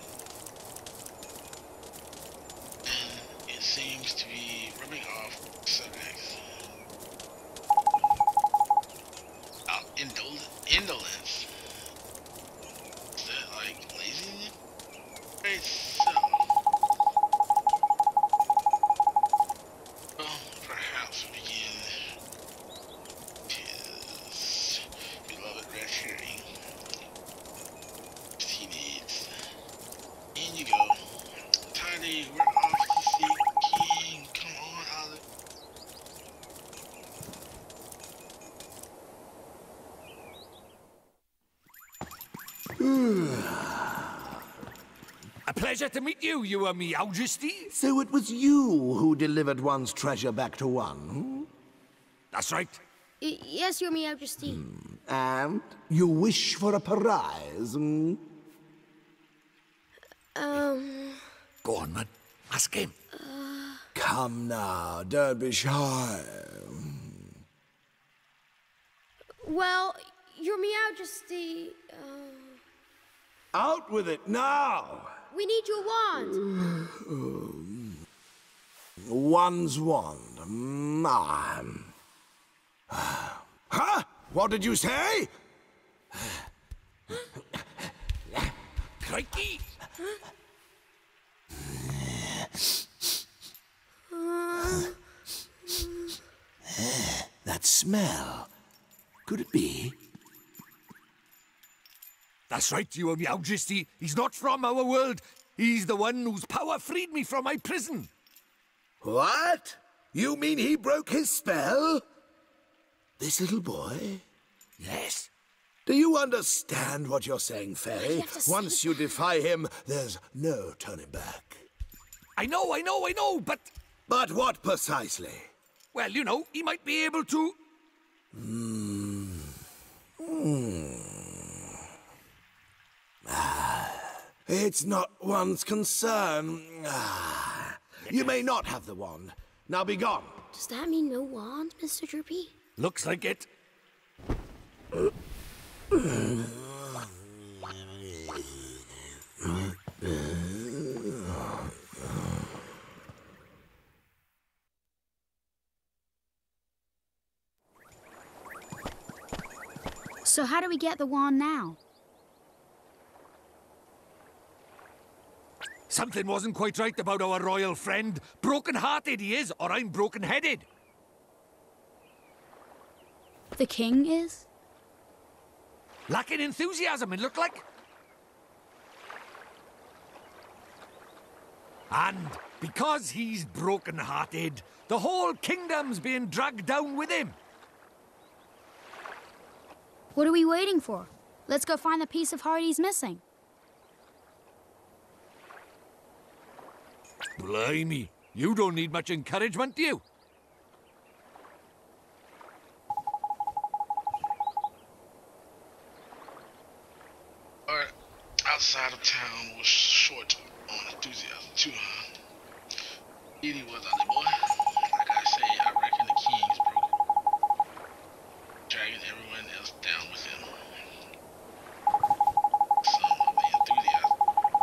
and it seems to be rubbing off subjects. Uh, indol indolence? Is that like laziness? Right, so, well, perhaps begin his beloved red herring. He needs. In you go. Tidy, we're off to see King. Come on, Olive. A pleasure to meet you, your Majesty. So it was you who delivered one's treasure back to one, hmm? That's right. Y yes, Your Majesty. And you wish for a prize, hmm? Um... Go on, man. Ask him. Come now, don't be shy. Well, Your Majesty, uh... Out with it now! we need your wand. One's wand. Mm, ah. Huh? What did you say? Crikey! That smell. Could it be? That's right, your Majesty. He's not from our world. He's the one whose power freed me from my prison. What? You mean he broke his spell? This little boy? Yes. Do you understand what you're saying, Faye? You have to Once say you defy him, there's no turning back. I know, I know, I know, but... But what precisely? Well, you know, he might be able to... Hmm. Hmm. Ah. It's not one's concern. Ah. You may not have the wand. Now be gone. Does that mean no wand, Mister Droopy? Looks like it. So how do we get the wand now? Something wasn't quite right about our royal friend. Broken-hearted he is, or I'm broken-headed. The king is? Lacking enthusiasm, it looked like. And because he's broken-hearted, the whole kingdom's being dragged down with him. What are we waiting for? Let's go find the piece of heart he's missing. Blimey, you don't need much encouragement, do you? Alright, outside of town was short on enthusiasm too, huh? He was on the boy. Like I say, I reckon the king's broken, dragging everyone else down with him. Some of the enthusiasm.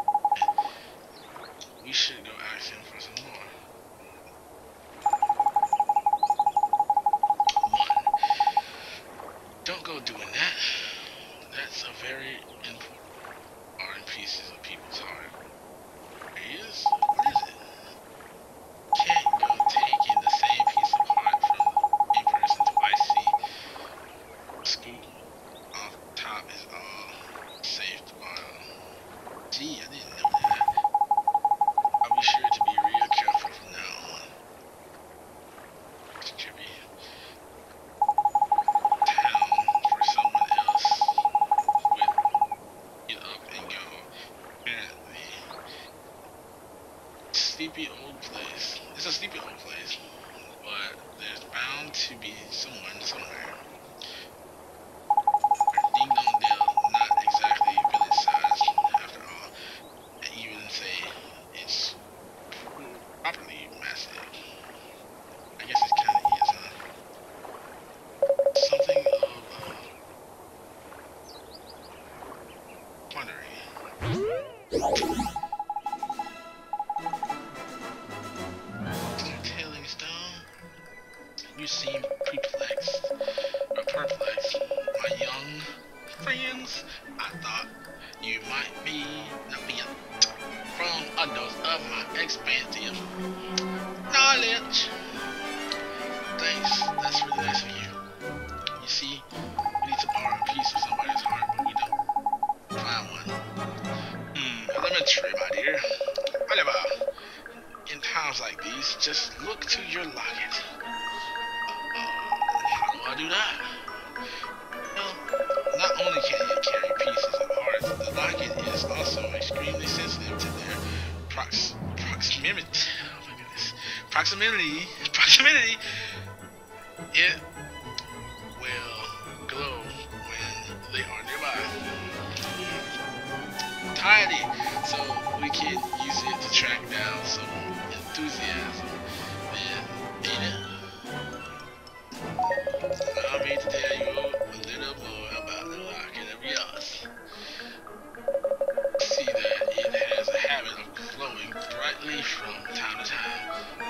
We should go ask him for some more. One, don't go doing that. That's a very important part in pieces of people's heart. see, I didn't know that. I'll be sure to be real careful from now on. It's trippy. Town for someone else would get up and go. Apparently. Sleepy old place. It's a sleepy old place. But there's bound to be someone somewhere. Ding dong dell, not exactly village size after all. I even say it's properly massive. I guess it kinda is, huh? Something of a quandary. Tailing stone, you seem perplexed or perplexed, my young friends. I thought you might be not be from a dose of my expansive knowledge. Thanks, that's really nice of you. You see, we need to borrow a piece of somebody's heart, but we don't find one. Hmm, elementary, my dear. Whatever. In times like these, just look to your locket. Uh, how do I do that? Well, not only can it carry pieces of heart, the locket is also extremely sensitive to their prox proximity. Oh my goodness. Proximity. Proximity. It will glow when they are nearby. Tidy, so we can use it to track down some enthusiasm. Then, ain't it? Allow me to tell you a little more about the locket of yours. See that it has a habit of glowing brightly from time to time.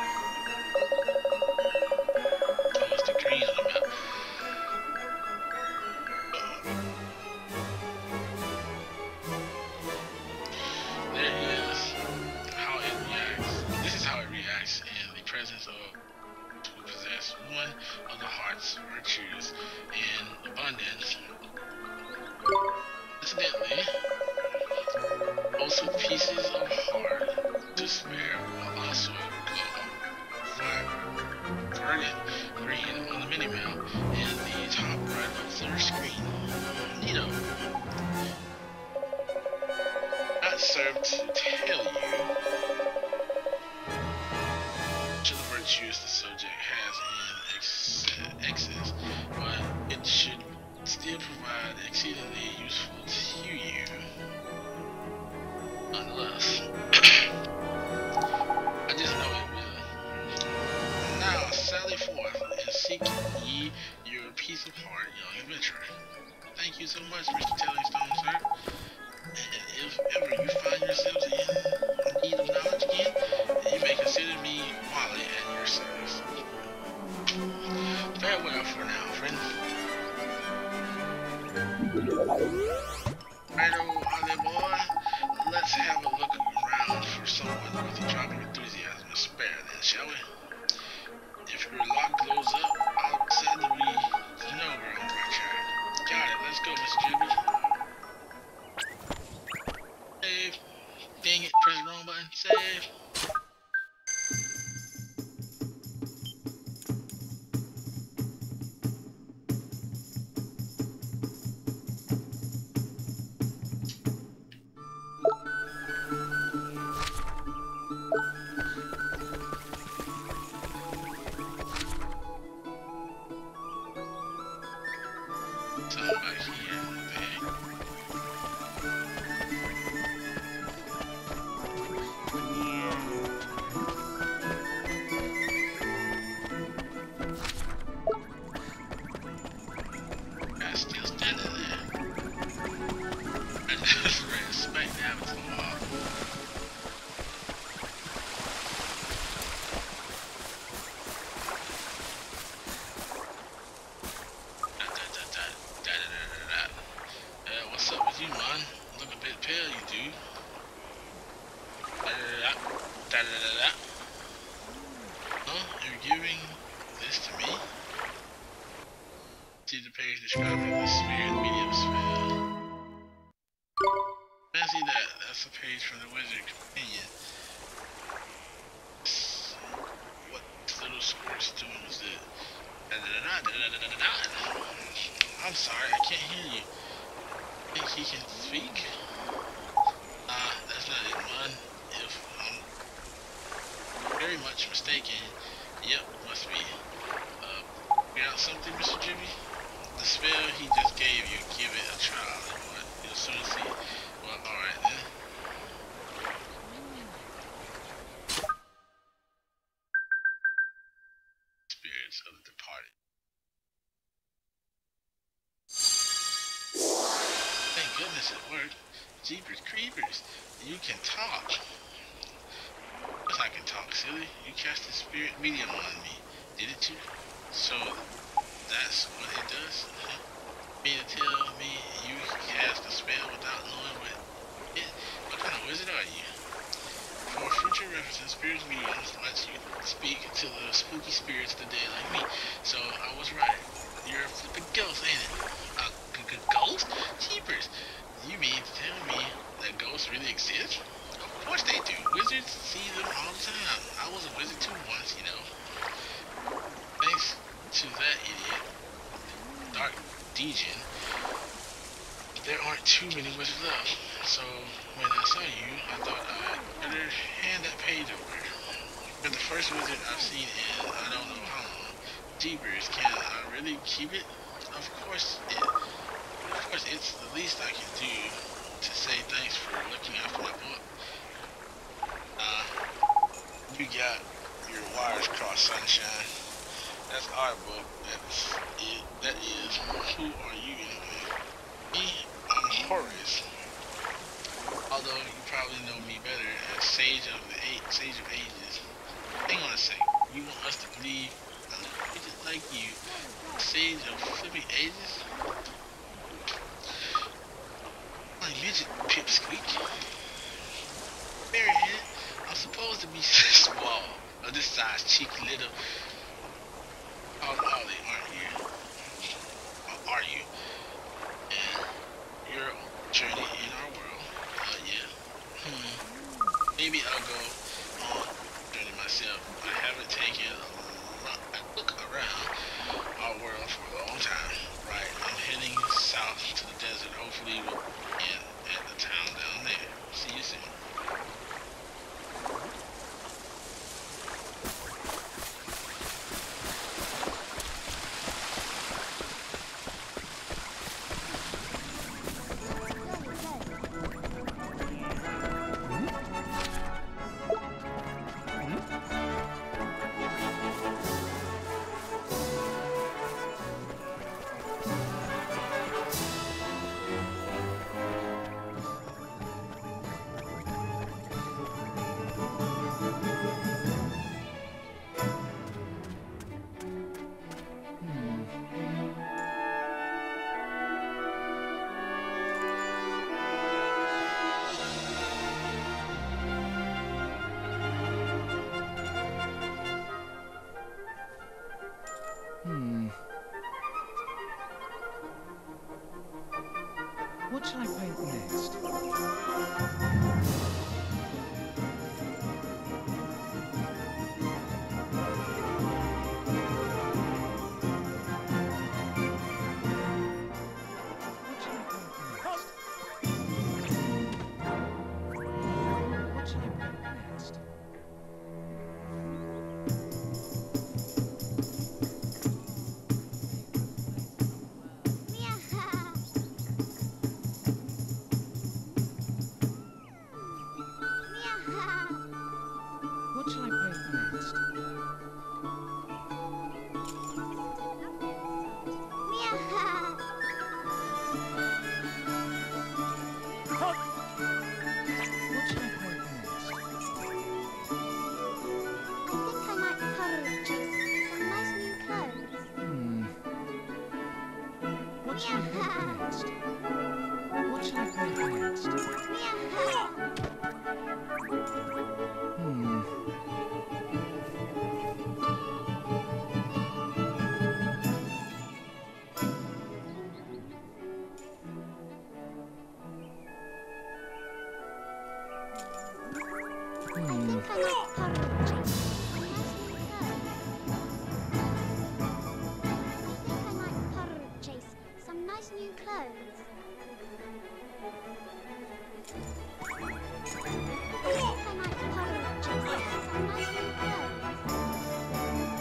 Almost the green on the map. There is how it reacts. This is how it reacts in the presence of who possess one of the heart's virtues in abundance. Incidentally, also pieces of heart to spare will also glow verdant green on the minimap in the top right of the screen. Neato. That served to tell you which of the virtues the subject has in excess, but it should still provide exceedingly useful to you. Nonetheless, I just know it will. Now sally forth and seek ye your piece of heart, young adventurer. Thank you so much, Mister Tellingstone, sir. And if ever you find yourselves in need of knowledge again, you may consider me wholly at your service. Farewell for now, friend. Righto, Holly boy. Let's have a look around for someone with a drop of enthusiasm to spare then, shall we? If your lock glows up, I'll decide that we know we're on the right track. Got it, let's go, Miss Jimmy. Save. Dang it, press the wrong button. Save. Fancy that. That's a pair page from the wizard companion. What little squirt's doing was it? I'm sorry, I can't hear you. Think he can speak? Ah, uh, that's not it, man. If I'm very much mistaken, yep, must be. Uh, you got something, Mister Jimmy? The spell he just gave you, give it a try. What? You'll soon see. Well, alright then. Spirits of the departed. Thank goodness it worked. Jeepers creepers. You can talk. Yes, I can talk, silly. You cast a spirit medium on me, didn't you? So, that's what it does? Huh? You mean to tell me you cast a spell without knowing what it... What kind of wizard are you? For future references, spirit mediums lets you speak to the spooky spirits of the dead like me. So, I was right. You're a flippin' ghost, ain't it? A g g ghost? Jeepers. You mean to tell me that ghosts really exist? Of course they do. Wizards see them all the time. I was a wizard too once, you know. Thanks to that idiot, Dark Degen, there aren't too many wizards left. So when I saw you, I thought I'd better hand that page over. You're the first wizard I've seen in I don't know how long. Jeepers, can I really keep it? Of course it. Of course, it's the least I can do to say thanks for looking after my book. Uh, you got your wires crossed, sunshine. That's our book. That's it. That is. Who are you anyway? Me? I'm Horace. Although you probably know me better as Sage of the Eight, Sage of Ages. Hang on a sec. You want us to believe we just like you, Sage of Flipping Ages? Midget pipsqueak. Barehead, I'm supposed to be small, or this size, cheeky little. Oh, Ollie, aren't you? Or are you? And your journey in our world. Uh, yeah. Hmm. Maybe I'll go on journey myself. I haven't taken a look around our world for a long time. Right, I'm heading south to the desert. Hopefully we'll end at the town down there. See you soon. What shall I paint next? Some nice new clothes. I think I might purchase some nice new clothes.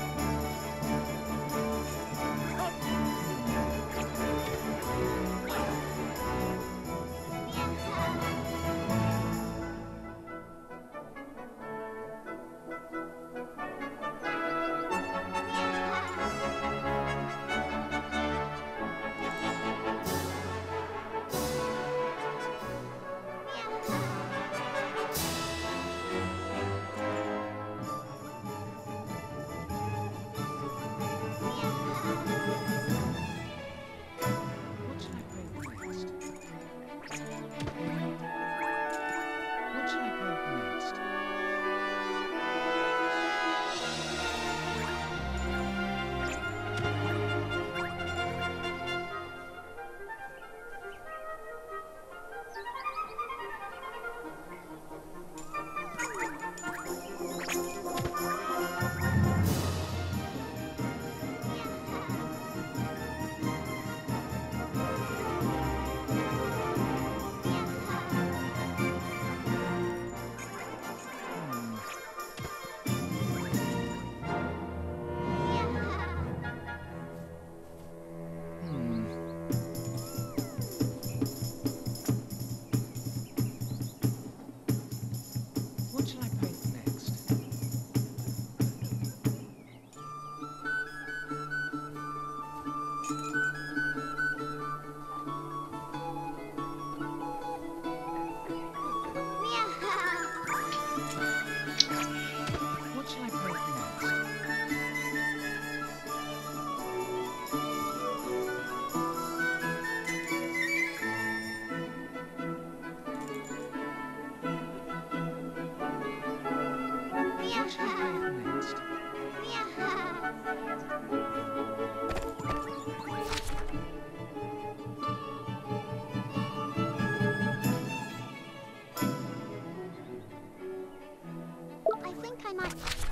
I might.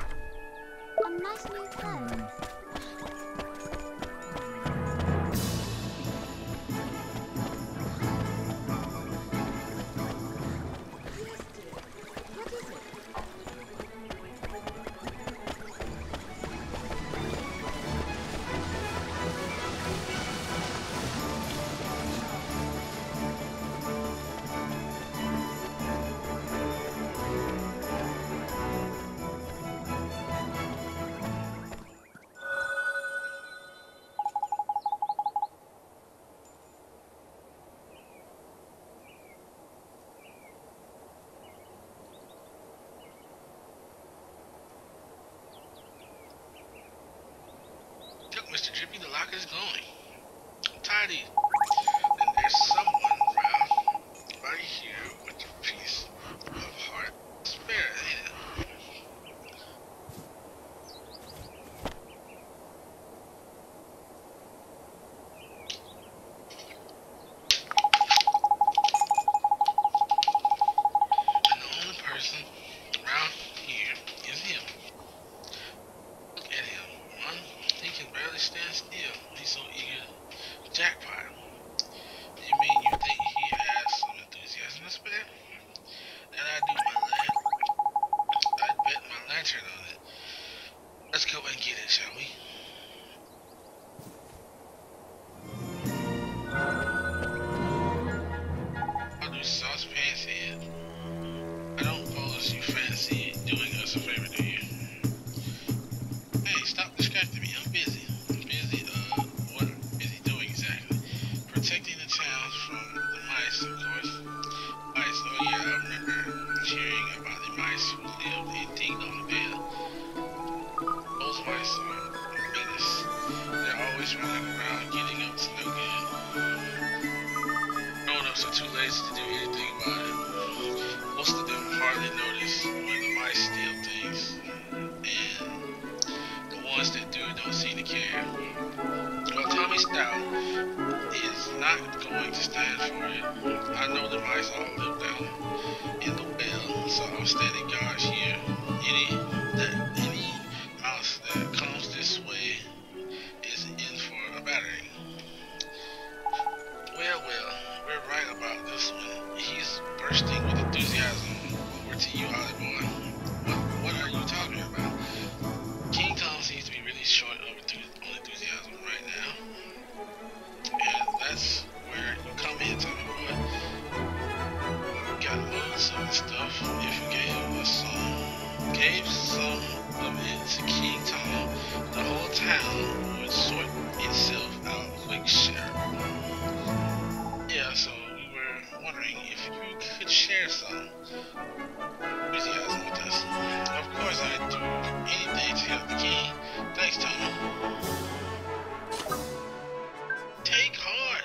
Some nice new clothes. What is it? Look, Mister Drippy, the lock is glowing. I'm tired of these. And there's someone around right here with a piece of heart spare, ain't it? And the only person around here is him. Look at him. One, he can barely stand still. He's so eager to jackpot. You mean you think he has some enthusiasm to spare? And I do, my lad. I'd bet my lantern on it. Let's go and get it, shall we? I'll do saucepans head. I don't suppose you fancy doing us a favor, do you? Hey, stop distracting me. I'm busy. I'm busy, uh, what I'm busy doing exactly? Protecting the towns from the mice, of course. Mice, oh yeah, I remember hearing about the mice who lived in Kingdom Vale. Those mice are a menace. They're always running around getting up to no good. Grown-ups are too lazy to do anything about it. Most of them hardly notice when the mice steal things. And the ones that do don't seem to care. Well, Tommy Stout is not going to stand for it. I know the mice all live down in the well, so I'm standing guard here to you, Ollie boy. What, what are you talking about? King Tom seems to be really short of enthusiasm right now. And that's where you come in, Tommy boy. You got loads of the stuff if you gave us some. Gave some of it to King Tom, the whole town would sort itself out quick share. Yeah, so we were wondering if you could share some enthusiasm with us. Of course, I'd do anything to help the king. Thanks, Tom. Take heart.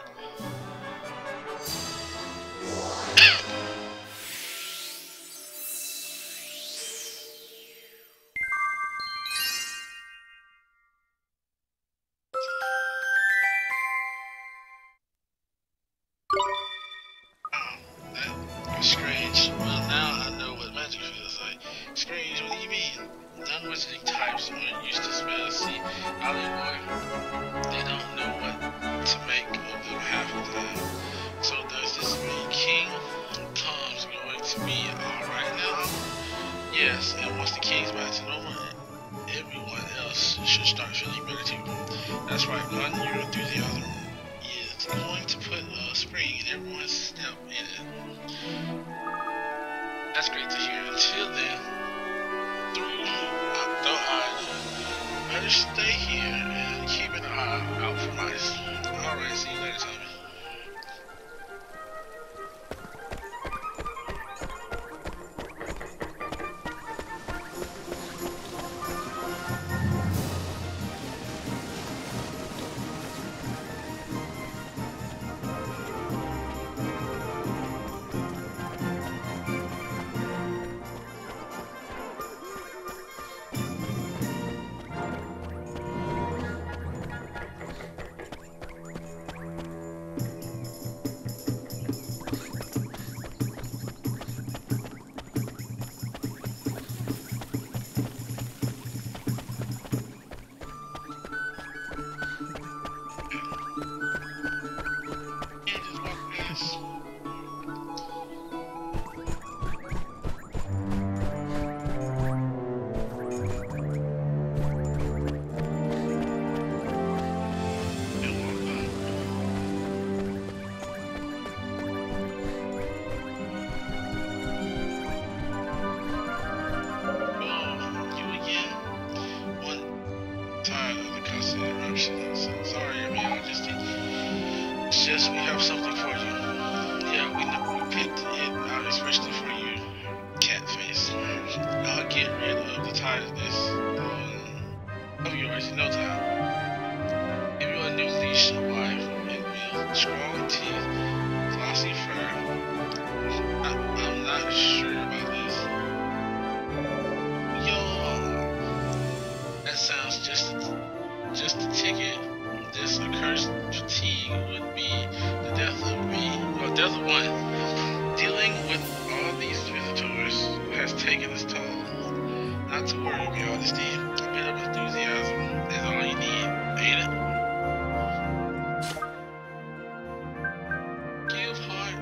Strange. Well, now I know what magic feels like. Strange, what do you mean? Non-wizarding types aren't used to spells. See, Ollie boy, they don't know what to make of them half the time. So does this mean King Tom's going to be alright now? Yes, and once the king's back to normal, everyone else should start feeling better too. That's right, one, your enthusiasm is going to put a spring in everyone's step in it. That's great to hear. Until then, through, I thought I'd better stay here and keep an eye out for mice. Alright, see you later, Tommy. Just we have something for you. Yeah, we know we picked it out especially for you, Catface. I'll get rid of the tiredness um, of yours in no time. Give you a new leash of life and will strong teeth, glossy fur. I, I'm not sure about this. Yo, that sounds just just a ticket. This accursed fatigue would be the death of me, or death of one. Dealing with all these visitors has taken its toll. Not to worry, your honesty. A bit of enthusiasm is all you need, ain't it? Give heart.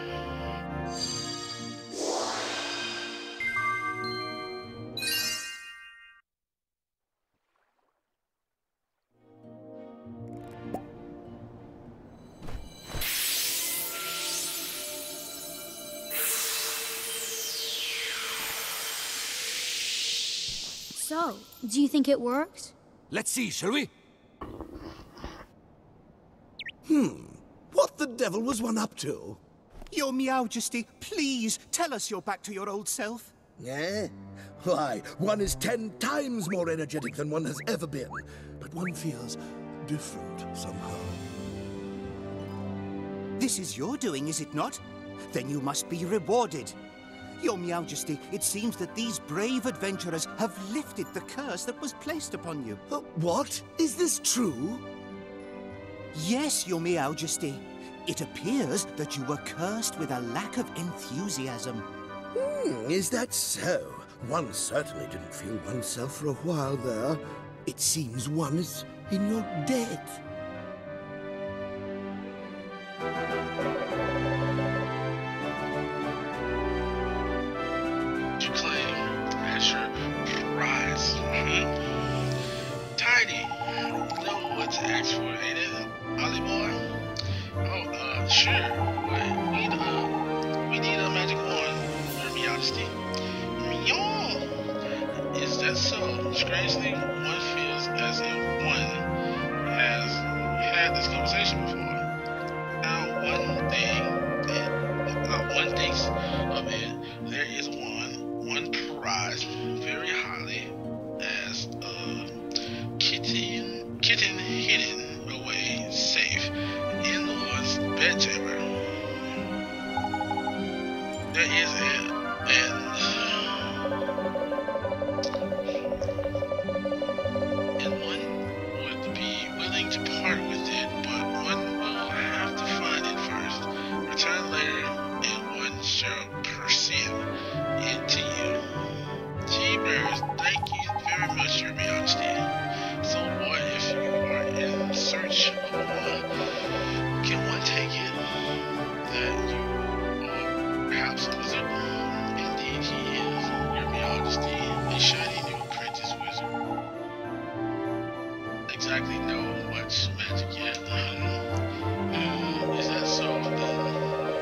So, do you think it worked? Let's see, shall we? Hmm. What the devil was one up to? Your Meowjesty, please tell us you're back to your old self. Eh? Why, one is ten times more energetic than one has ever been. But one feels different somehow. This is your doing, is it not? Then you must be rewarded. Your Meowjesty, it seems that these brave adventurers have lifted the curse that was placed upon you. Uh, what? Is this true? Yes, Your Meowjesty. It appears that you were cursed with a lack of enthusiasm. Hmm, is that so? One certainly didn't feel oneself for a while there. It seems one is in your debt. Strangely, one feels as if one has had this conversation before. Now, one thing, uh, one thinks of it, there is one, one prized very highly as a kitten, kitten hidden away safe in the Lord's bedchamber. There is a, and, and one would be willing to part with it, but one will have to find it first. Return later, and one shall present it to you. T-Bears, thank you very much, Your Majesty. So what if you are in search of one? Can one take it? That you are perhaps a wizard? Indeed he is, Your Majesty, a shiny new apprentice wizard. Exactly know much magic yet. Um, is that so then?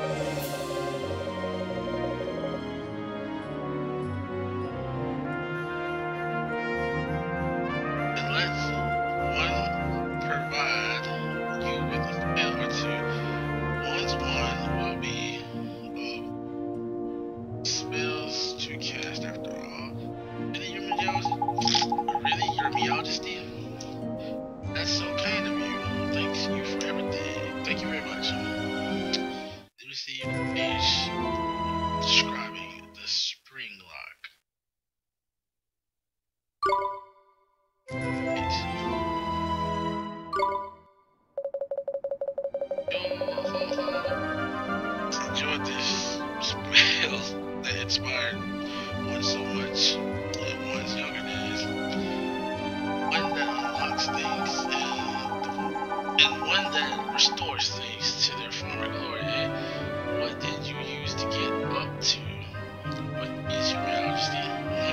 Then let's one provide you with a spell or two. One's one will be uh, spells to cast after all. Really, Your Majesty? Really, Your Majesty? That's so kind of you. Thanks you for everything. Thank you very much. You received a page describing the spring lock. Enjoyed this spell that inspired one so much in one's younger days. One that unlocks things and, and one that restores things to their former glory. And what did you use to get up to? What is Your Majesty?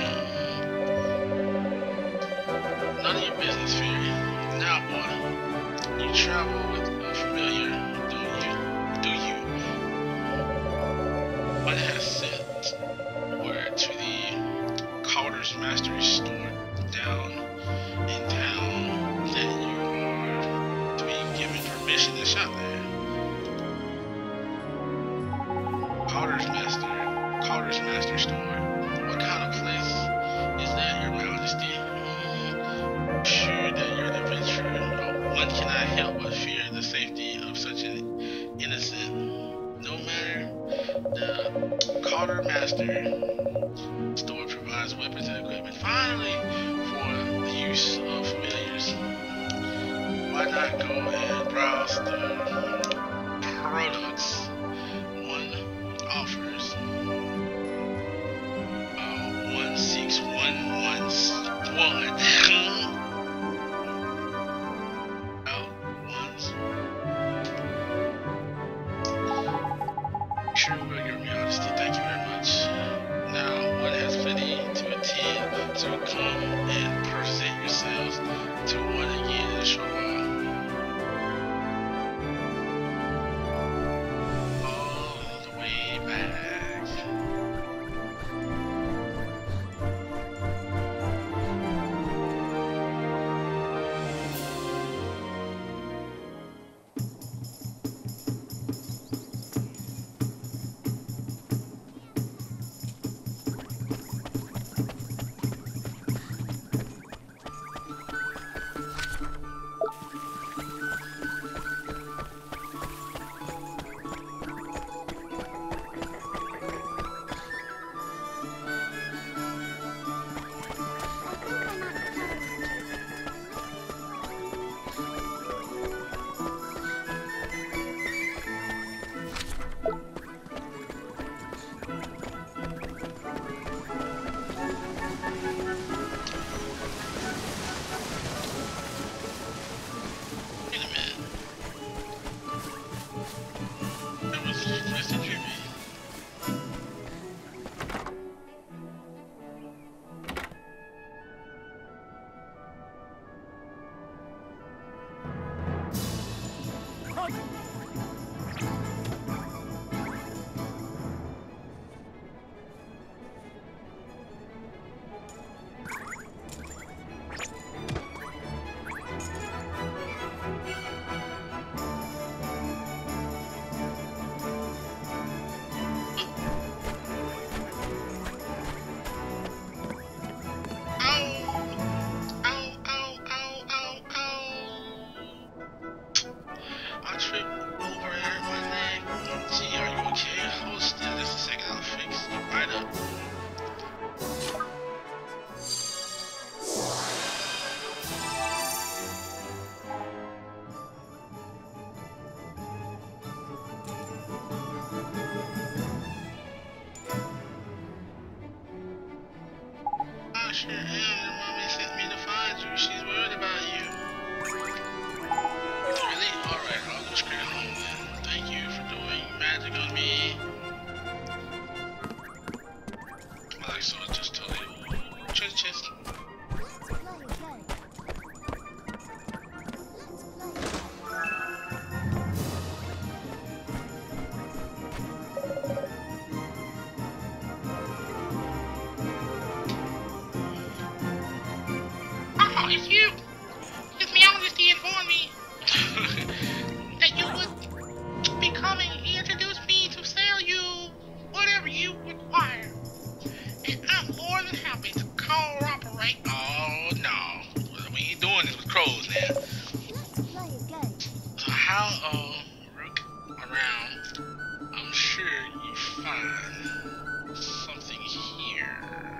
Hmm. None of your business, Fairy. Now, boy, you travel with a familiar, don't you? Do you? One has sent word to the Calder's Mastery store down in town that you are to be given permission to shop there. Calder's Master, Calder's Master store. What kind of place is that, Your Majesty? Hmm. Sure that you're an adventurer. No one cannot help but fear the safety of such an innocent. No matter, the Calder Master store provides weapons and equipment. Finally, for the use of familiars. Why not go and browse the products one offers? Uh, one six one one one. Out ones. Sure will, Your Majesty. Thank you very much. Now, one has plenty to attend, so come and present yourselves to one again in a short while. All the way back. I sure am. Your mommy sent me to find you. She's worried about you. Really? Alright, I'll go straight home then. Thank you for doing magic on me. Like, so I just told you. Chest, chest. Oh, it's you! His Majesty informed me that you would be coming. He introduced me to sell you whatever you require. And I'm more than happy to cooperate. Oh, no. We ain't doing this with crows now. So how, uh, rook around, I'm sure you find something here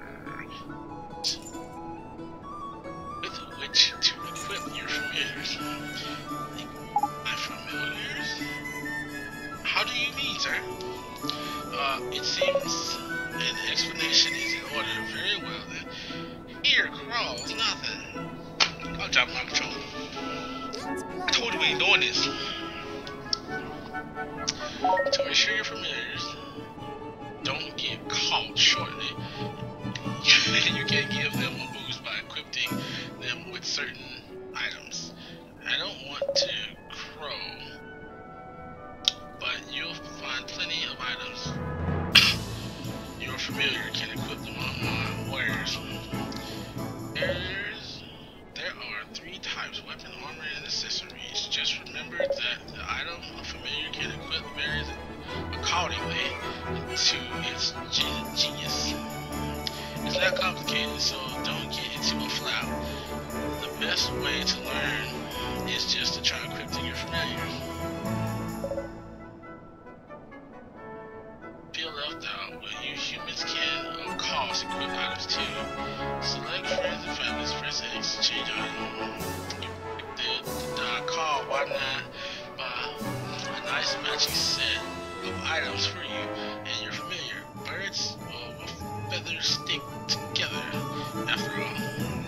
with which to equip your familiars. My familiars? How do you mean, sir? Uh, it seems an explanation is in order. Very well then. Here, crawls, nothing. I'll drop my control. I told you we ain't doing this. To ensure your familiars don't get caught shortly, you can give them a boost by equipping them with certain items. I don't want to crow, but you'll find plenty of items. Your familiar can equip them on my wares. There's, there are three types: weapon, armor, and accessories. Just remember that the item a familiar can equip varies accordingly to its gen genius. It's not complicated, so don't get into a flap. The best way to learn is just to try equipping your familiars. Feel left out, but you humans can, of course, equip items too. Select friends and families, press X to change item. The, the call, why not buy a nice matching set of items for you and your familiar. Birds uh, with feathers stick together, after all.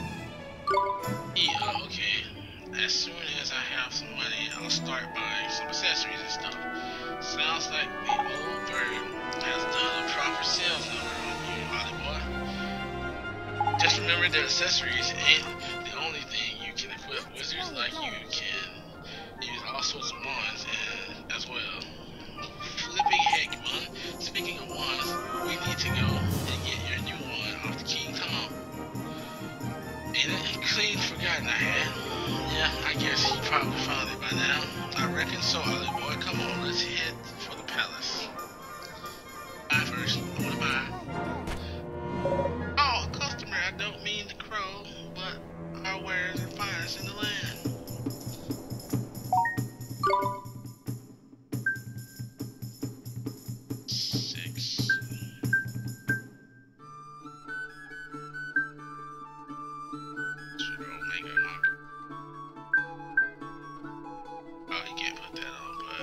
Yeah, okay. As soon as I have some money, I'll start buying some accessories and stuff. Sounds like the old bird has done a proper sales number on you, Holly boy. Just remember that accessories ain't the only thing you can equip. Wizards like you can use all sorts of wands and, as well. Flipping heck, man. Speaking of wands, we need to go and get your new one off the King Tom. Ain't it clean forgotten I had? Yeah, I guess he probably found it by now. I reckon so, Holly boy. Come on, let's head for the palace. Buy first. I wanna buy. Oh, customer, I don't mean to crow, but our wares are finest in the land. Six. Super Omega Monk. Oh, you can't put that on, but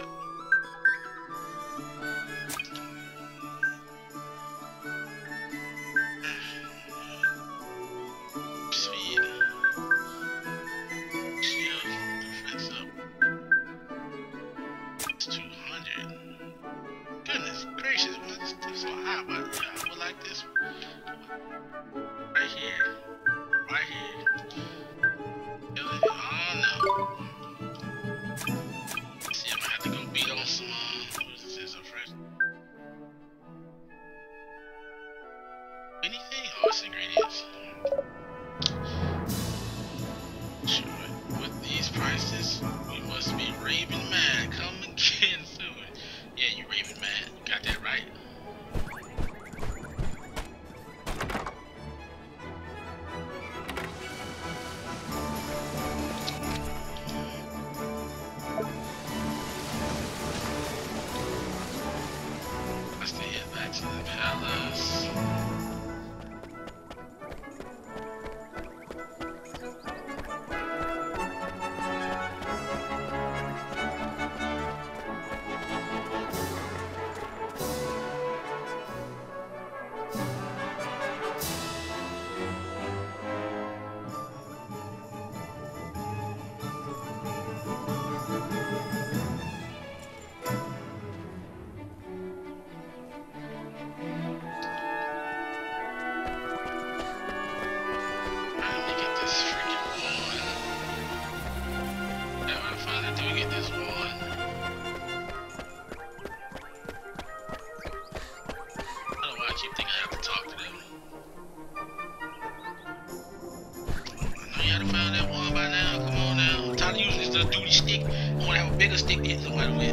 speed. Shield. Defense up. It's two hundred. Goodness gracious, why is this so high? But yeah, I would like this right here. Right here. Oh no. See, I'm gonna have to go beat on some, uh, what is this, a fresh? Anything? Oh, it's ingredients. Sure. With these prices, we must be raving mad. Come again soon. Yeah, you raving mad. You got that right. Let's head back to the palace. the duty stick. I wanna have a bigger stick to hit somebody with.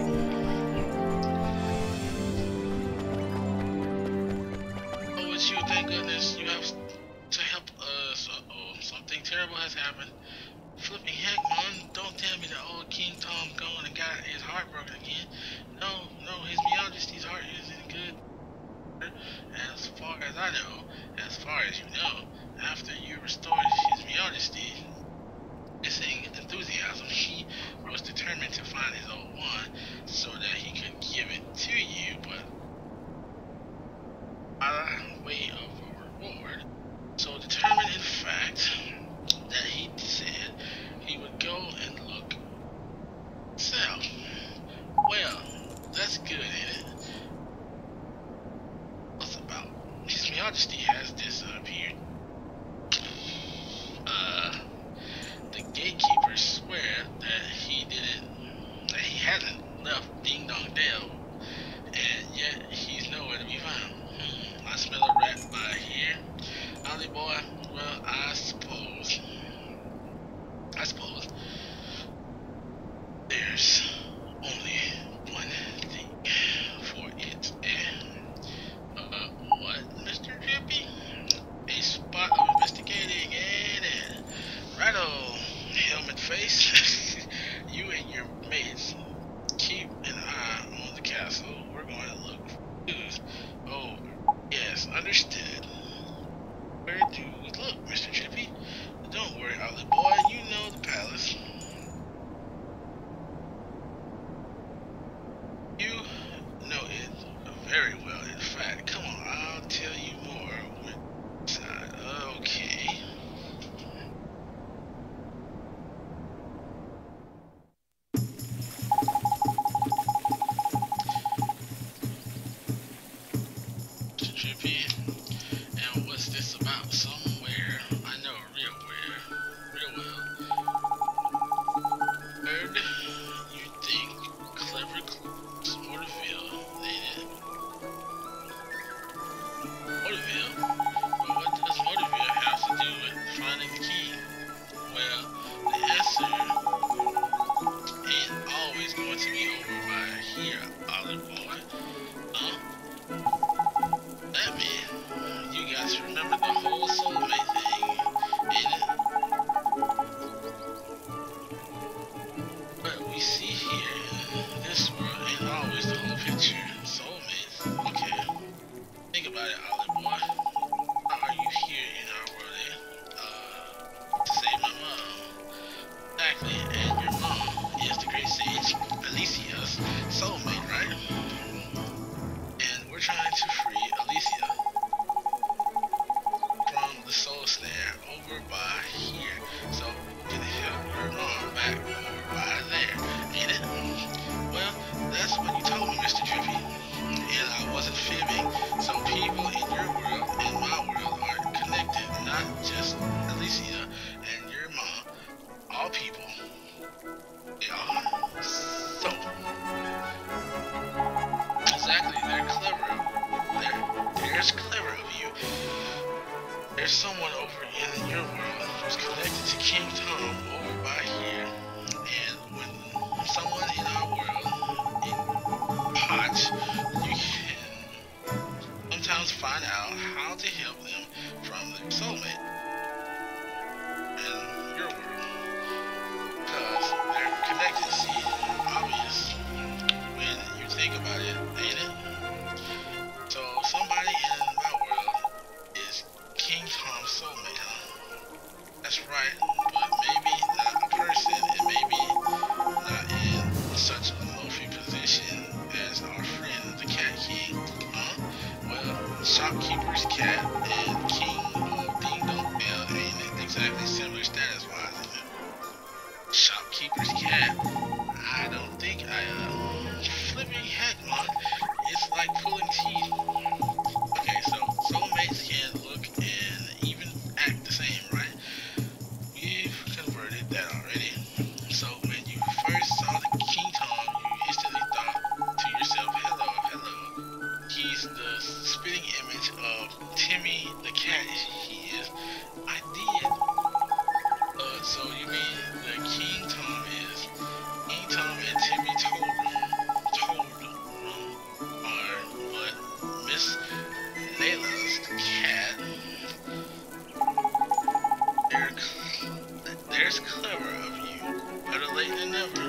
Oh, it's you, thank goodness. You have to help us. Uh-oh, something terrible has happened. Flipping heck, man. Don't tell me that old King Tom gone and got his heart broken again. No, no, His Majesty's heart isn't good. As far as I know, as far as you know, after you restored His Majesty missing enthusiasm, he was determined to find his old one so that he could give it to you, but by way of a reward, so determined in fact that he said he would go and look himself. Well, that's good, ain't it? What's about? His Majesty has disappeared. Uh, the gatekeepers swear that he didn't, that he hasn't left Ding Dong Dale, and yet he's nowhere to be found. Hmm, I smell a rat by here. Ollie boy, well, I suppose, I suppose, there's only one thing for it. Uh, what, Mister Drippy? A spot of investigating, ain't it? Righto, helmet face. You and your mates keep an eye on the castle. We're going to look for clues. Oh, yes, understood. Where do we look, Mister Drippy? Don't worry, Ollie boy, you know the palace. You know it very well. In fact, come on, I'll tell you more when inside. Okay. Mister Drippy, and what's this about? Somewhere I know real where, real well. Heard you think clever clues, Mortarville, ain't it? Mortarville? But what does Mortarville have to do with finding the key? Well, the answer ain't always going to be over by here, Olive Boy. Huh? That mean, you guys remember the whole soulmate thing, ain't it? What we see here in this world ain't always the whole picture. Soulmates, okay. Think about it, Olive Boy. How are you here in our world, eh? Uh, to save my mom. Exactly, and your mom is the great sage, Alicia's soulmate, right? And we're trying to free Alicia from the soul snare over by here, so we can help your mom back over by there, ain't it? Well, that's what you told me, Mister Drippy, and I wasn't fibbing. So people in your world and my world are connected, not just Alicia and your mom. All people. They are. So. Exactly, they're clever. They're, there's clever of you. There's someone over in your world who's connected to King Tom over by here. And when someone in our world in Potch, you can sometimes find out how to help them from the soulmate in your world. Because they're connected, see, obvious when you think about it, ain't it? So somebody in my world is King Tom's soulmate, huh? That's right, but maybe not a person, and maybe not in such a loafy position as our friend the Cat King, huh? Well, shopkeeper's cat and King of Ding Dong Bell ain't exactly similar status-wise, is it? Shopkeeper's cat? I don't think I, uh, flipping heck, man. It's like pulling teeth. Okay, so soulmates can look and even act the same, right? We've converted that already. So when you first saw the King Tom, you instantly thought to yourself, hello, hello. He's the spitting image of Timmy the cat. He is. I did. That's clever of you. Better late than never.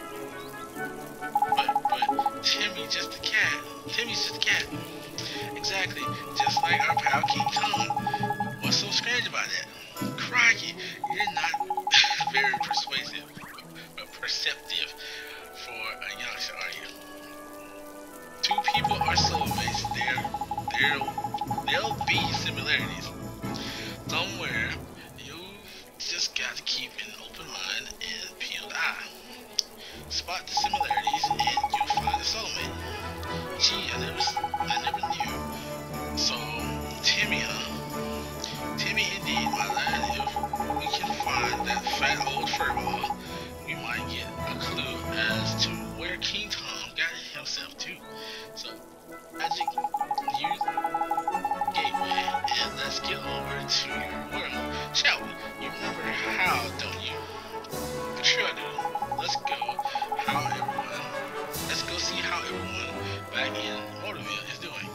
But, but, Timmy just a cat. Timmy's just a cat. Exactly. Just like our pal King Kong. What's so strange about that? Crikey, you're not very persuasive, or perceptive for a youngster, are you? Two people are soulmates. There, there, there'll be similarities. Somewhere, you've just got to keep an open mind and peeled eye. Spot the similarities, and you'll find a soulmate. Gee, I never, I never knew. So, Timmy, huh? Timmy, indeed, my lad. If we can find that fat old furball, we might get a clue as to where King Tom got himself to. So, magic, use gateway, and let's get over to your world, shall we? You remember how, don't you? For sure I do. Let's go. How everyone? Let's go see how everyone back in Motorville is doing.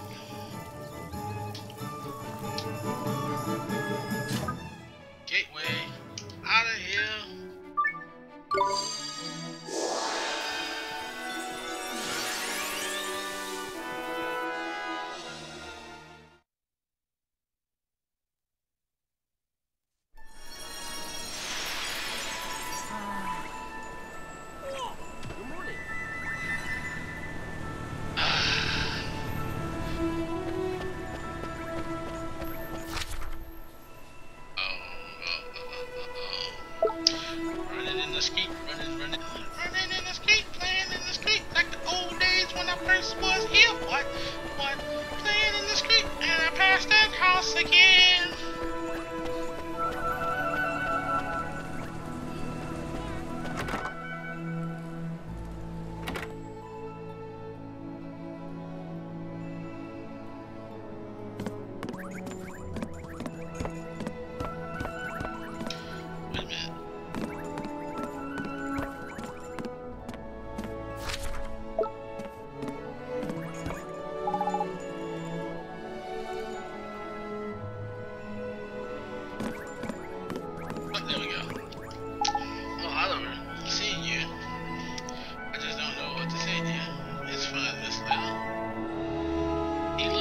Gateway, out of here. Running in the street, running, running, running in the street, playing in the street like the old days when I first was here. What? What? Playing in the street, and I passed that house again. Wait a minute. Oh, there we go. Oh, Oliver, seeing you. I just don't know what to say to you. It's fun, Miss Lila. Lila?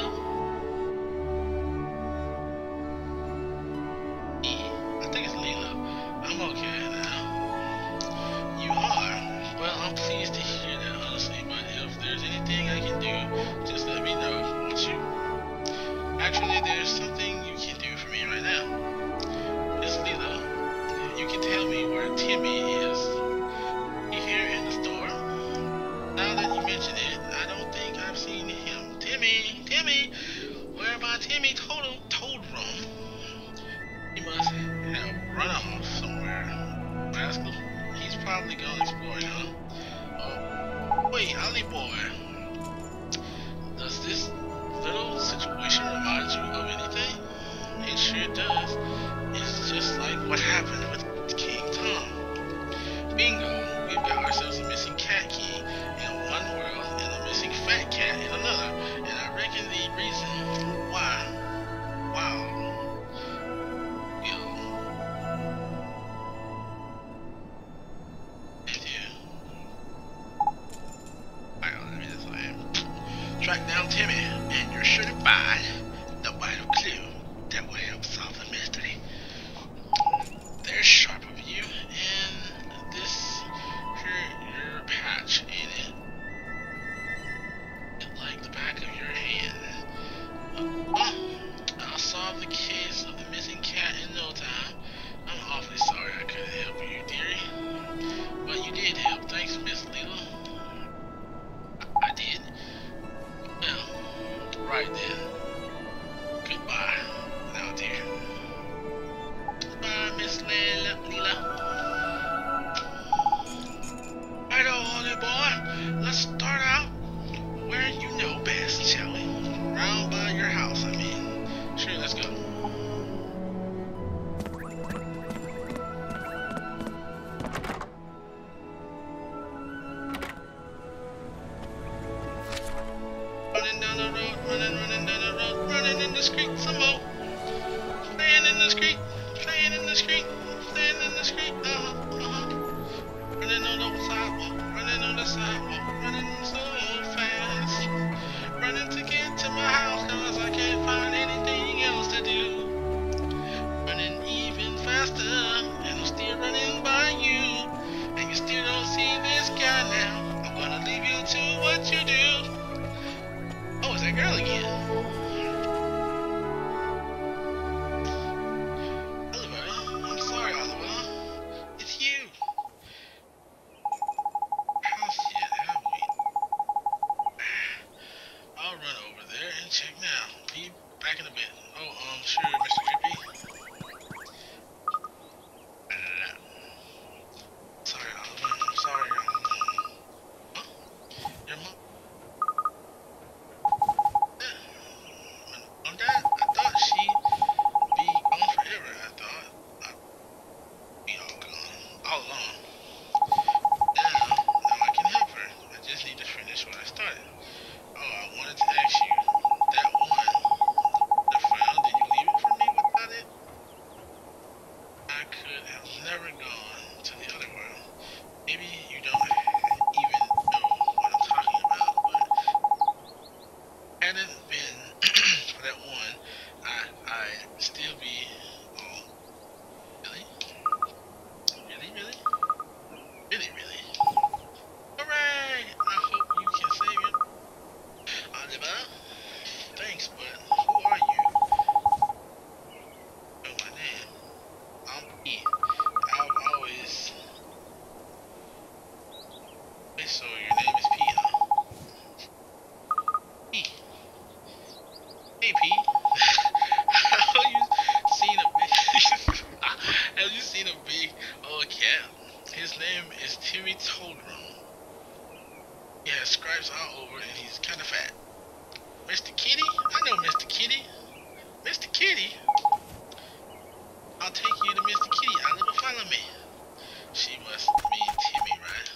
E. I think it's Lila. I'm okay now. You are? Well, I'm pleased to hear that, honestly, but if there's anything I can do, just let me know, won't you? Actually, there's something you can do for me right now. Miss Lila, you can tell me where Timmy is. He here in the store? Now that you mention it, I don't think I've seen him. Timmy, Timmy, where my Timmy total told from? He must have run off somewhere. Rascal, he's probably gone exploring, huh? Oh, wait, Ollie boy. Does this little situation remind you of anything? It sure does. It's just like what happened with King Tom. Bingo, we've got ourselves a missing cat key in one world and a missing fat cat in another. And I reckon the reason why, wow, yo, and you. Alright, let me just like track down Timmy, and you're sure to find the vital clue that will help solve the mystery. There's sharp of you, and this here your patch, ain't it? It like the back of your hand. Oh, I'll solve the case of the missing cat in no time. I'm awfully sorry I couldn't help you, dearie. But you did help, thanks, Miss Lila. I, I did. Well, right then. Goodbye, now, dear. Goodbye, Miss Lila. Lila. Righto, Ollie boy. Let's start out where you know best, shall we? Round by your house, I mean. Sure, let's go. Running down the road, running, running down the road, running in the street some more. Playing in the street, playing in the street, playing in the street. Uh-huh, uh-huh. Running on the sidewalk, running on the sidewalk, running so fast. Running to get to my house cause I can't find anything else to do. Running even faster, and I'm still running by you. And you still don't see this guy now. I'm gonna leave you to what you do. Oh, it's that girl again. Oliver, I'm sorry, Oliver. It's you. How shit have we? I'll run over there and check now. Be back in a bit. Oh, um, sure, Mister Drippy. Sorry, Oliver. I'm sorry, Oliver. Huh? Your mom? Yeah. On that, I thought she'd be gone forever. I thought I'd be all gone, all along. Now, now I can help her. I just need to finish what I started. Oh, I wanted to ask you, that one, the frown, did you leave it for me without it? I could have never gone to the other world. Maybe you don't even know what I'm talking about, but hadn't been for that one, I, I'd still be, oh, really? Really, really? Really, really? Hooray! I hope you can save it. Oliver? Thanks, but who are you? Know my name. I'm P. I've always... Wait, so your name is P, huh? P. Hey, P. Have you seen a big... Have you seen a big old cat? His name is Timmy Toadrum. He has stripes all over and he's kind of fat. Mister Kitty? I know Mister Kitty. Mister Kitty? I'll take you to Mister Kitty. Oliver, follow me. She must mean Timmy, right?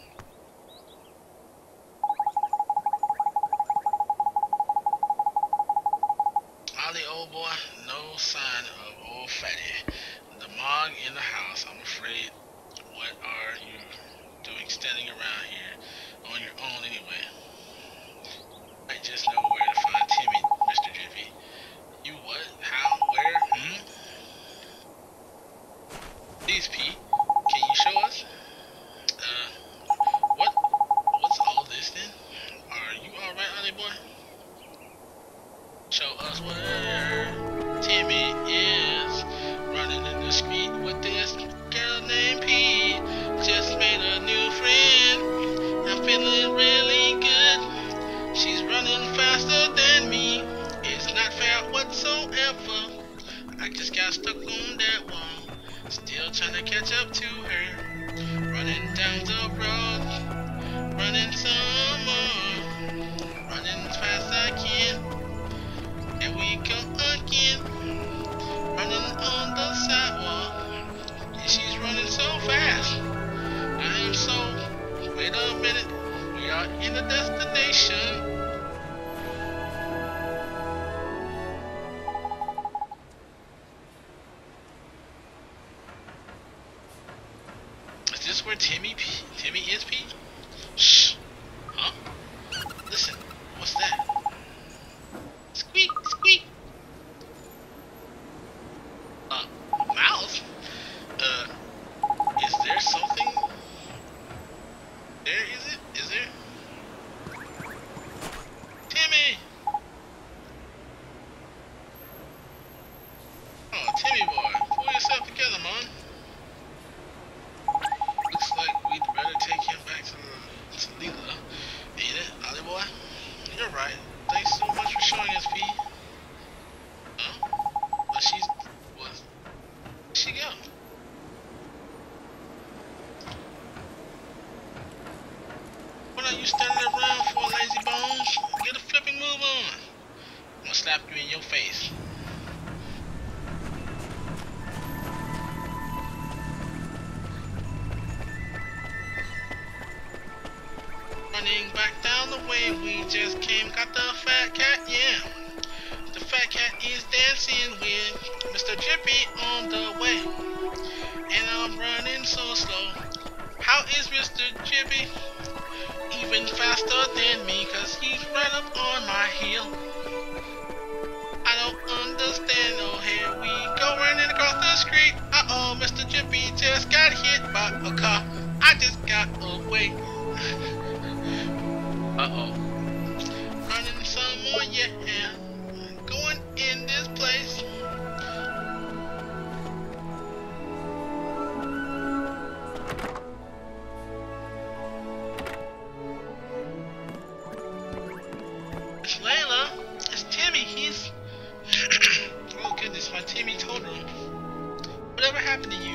Ollie, old boy, no sign of old fatty. The mog in the house, I'm afraid. What are you doing standing around here on your own anyway? I just know where to find Timmy, Mister Drippy. You what? How? Where? Hmm? Please, Pete, can you show us? Uh, what? What's all this then? Are you alright, Ollie boy? Show us where Timmy is. Running in the street with this girl named P. Just made a new friend. I'm feeling really good. She's running faster than me. It's not fair whatsoever. I just got stuck on that wall. Still trying to catch up to her. Running down the road. Running some more. Running as fast as I can. And we come again. Running on the sidewalk. And she's running so fast. I am so... Wait a minute. We are in the destination. Is this where Timmy P Timmy is, P? Shh. Huh? Listen. What's that? Squeak, squeak. Uh, mouse? Uh, is there something? There, is it? Is there? Timmy! Oh, Timmy boy, pull yourself together, man. Looks like we'd better take him back to, to Leela, ain't it, Ollie boy? You're right. Thanks so much for showing us, P. Huh? But she's... What? Where'd she go? What are you standing around for, lazy bones? Get a flipping move on. I'm gonna slap you in your face. Running back down the way we just came, got the fat cat, yeah. The fat cat is dancing with Mister Drippy on the way. I'm running so slow. How is Mister Chippy? Even faster than me, cause he's right up on my heel. I don't understand, oh here we go running across the street. Uh-oh, Mister Chippy just got hit by a car. I just got away. Uh-oh. Running some more, yeah. Going in this place. It's Layla. It's Timmy. He's... oh goodness, my Timmy told him. Whatever happened to you?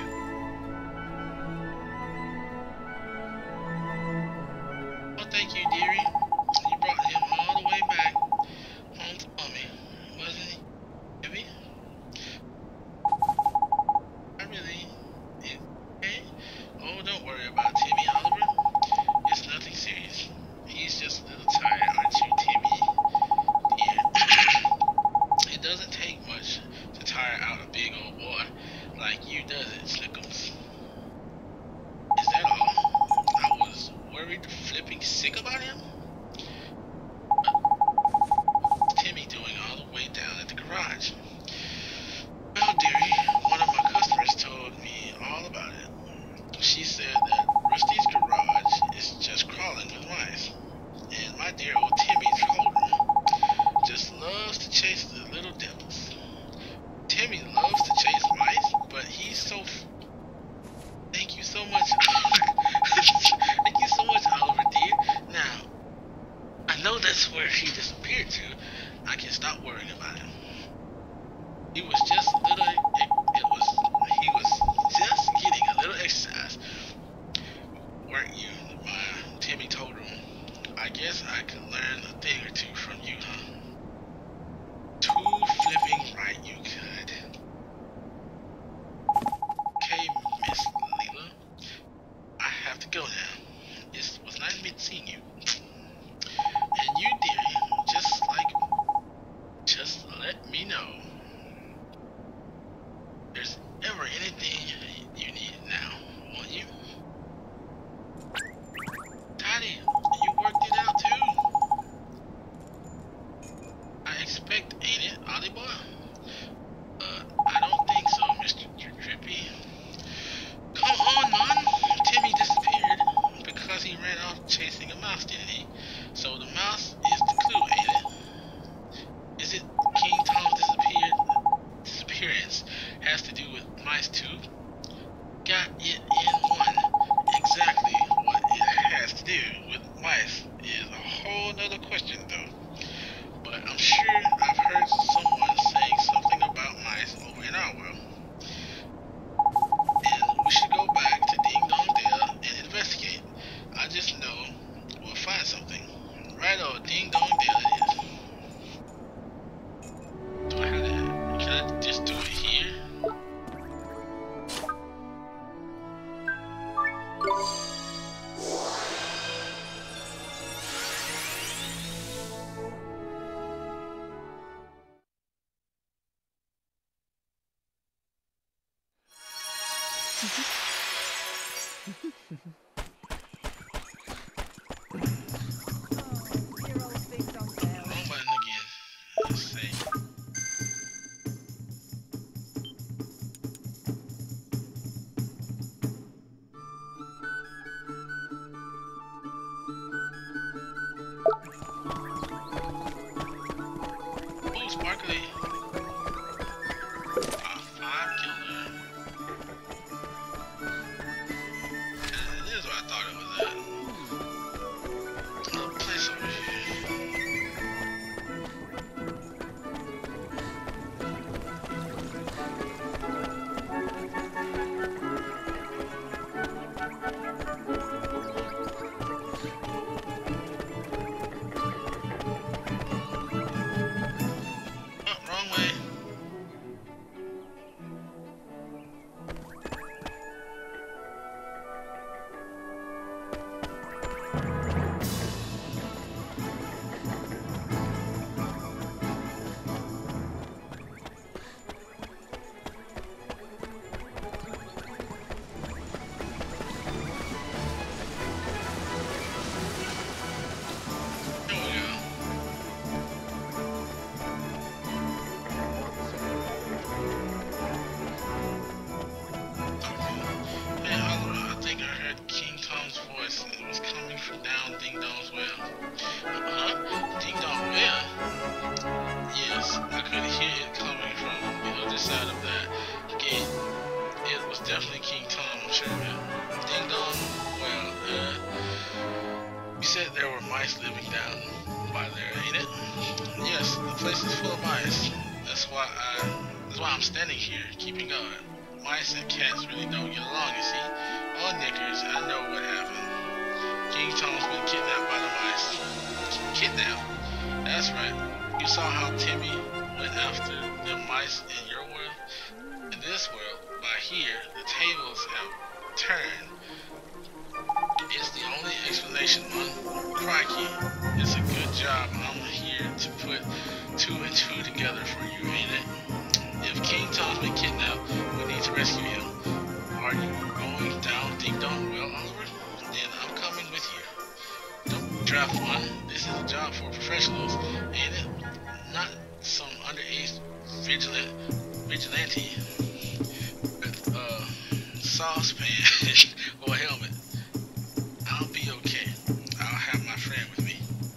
Oh, thank you, dearie. You brought him all the way back home to mommy. Wasn't he? Heavy? I really... It, okay? Oh, don't worry about Timmy, Oliver. It's nothing serious. He's just a little tired, aren't you, Timmy? Yeah. It doesn't take much to tire out a big old boy like you, does it, Slickums? Is that all? I was worried flipping sick about him? What's Timmy doing all the way down at the garage? Well, dearie, one of my customers told me all about it. She said that Rusty's garage is just crawling with mice. And my dear old Timmy's holder just loves to chase the little devils. Timmy loves to chase mice, but he's so... F Thank you so much. Thank you so much, Oliver, dear. Now, I know that's where he disappeared to. I can stop worrying about him. He was just a little... It, it was... He was just getting a little exercise. Weren't you? My Timmy told him. I guess I could learn a thing or two from you, huh? Too flipping right you could. Okay, Miss Leela. I have to go now. It was nice seeing you. And you, dearie, just like... Just let me know. If there's ever anything you need now, won't you? Daddy, you worked it out too. I expect, ain't it, Ollie boy? Uh, I don't think so, Mister Drippy. Come on, man. Timmy disappeared because he ran off chasing a mouse, didn't he? So the mouse is the clue, ain't it? Is it King Tom's disappeared disappearance has to do with mice too? Got it in one. Exactly what it has to do with mice is a whole nother question though. But I'm sure I've heard someone saying something about mice over in our world. And we should go back to Ding Dong Dale and investigate. I just know we'll find something. Right on, Ding Dong Dale it is. Do I have to, can I just do it here? Wrong button again. Let's see. Oh, sparkly. Ah, five killer. And it is definitely King Tom, I'm sure of it. Ding dong, well, uh, you said there were mice living down by there, ain't it? Yes, the place is full of mice. That's why I, that's why I'm standing here, keeping guard. Mice and cats really don't get along, you see. Oh, knickers, I know what happened. King Tom's been kidnapped by the mice. Kidnapped? That's right. You saw how Timmy went after the mice in your world? In this world, by here, the tables have turned. It's the only explanation, man. Crikey. It's a good job I'm here to put two and two together for you, ain't it? If King Tom's been kidnapped, we need to rescue him. Are you going down Ding Dong? Well, Oliver, then I'm coming with you. Don't draft one. This is a job for professionals, ain't it? Not some underage vigilant vigilante with uh saucepan or a helmet. I'll be okay. I'll have my friend with me.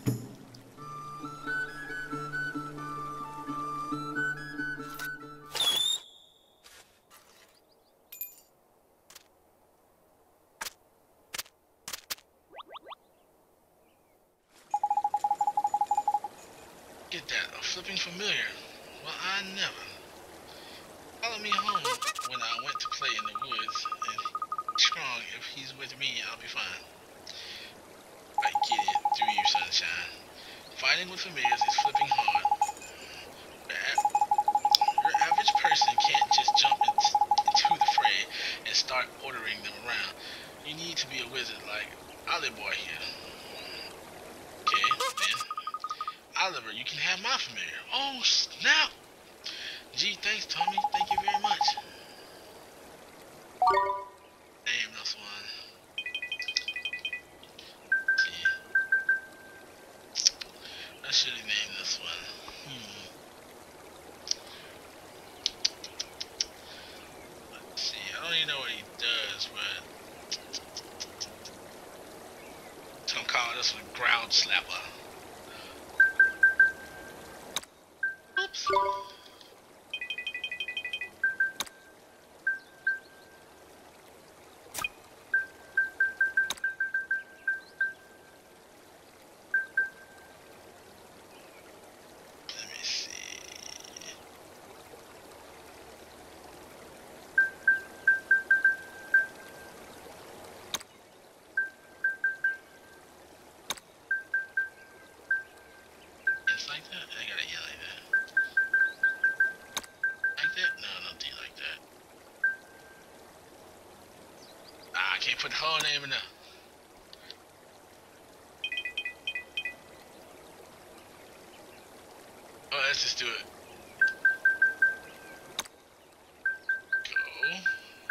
Get that, a flipping familiar. Well, I never. Follow me home when I went to play in the woods, and strong, if he's with me, I'll be fine. I get it, through you, sunshine. Fighting with familiars is flipping hard. Your, your average person can't just jump in into the fray and start ordering them around. You need to be a wizard like Ollie Boy here. Okay, then. Oliver, you can have my familiar. Oh, snap! Gee, thanks, Tommy. Thank you very much. Name this one. See. I should have named this one. Hmm. Let's see. I don't even know what he does, but I'm calling this one Ground Slapper. Oops. Let me see. It's like that? I gotta yell like that. Like that? No, nothing like that. Ah, I can't put the whole name in there. Oh, let's just do it. Go.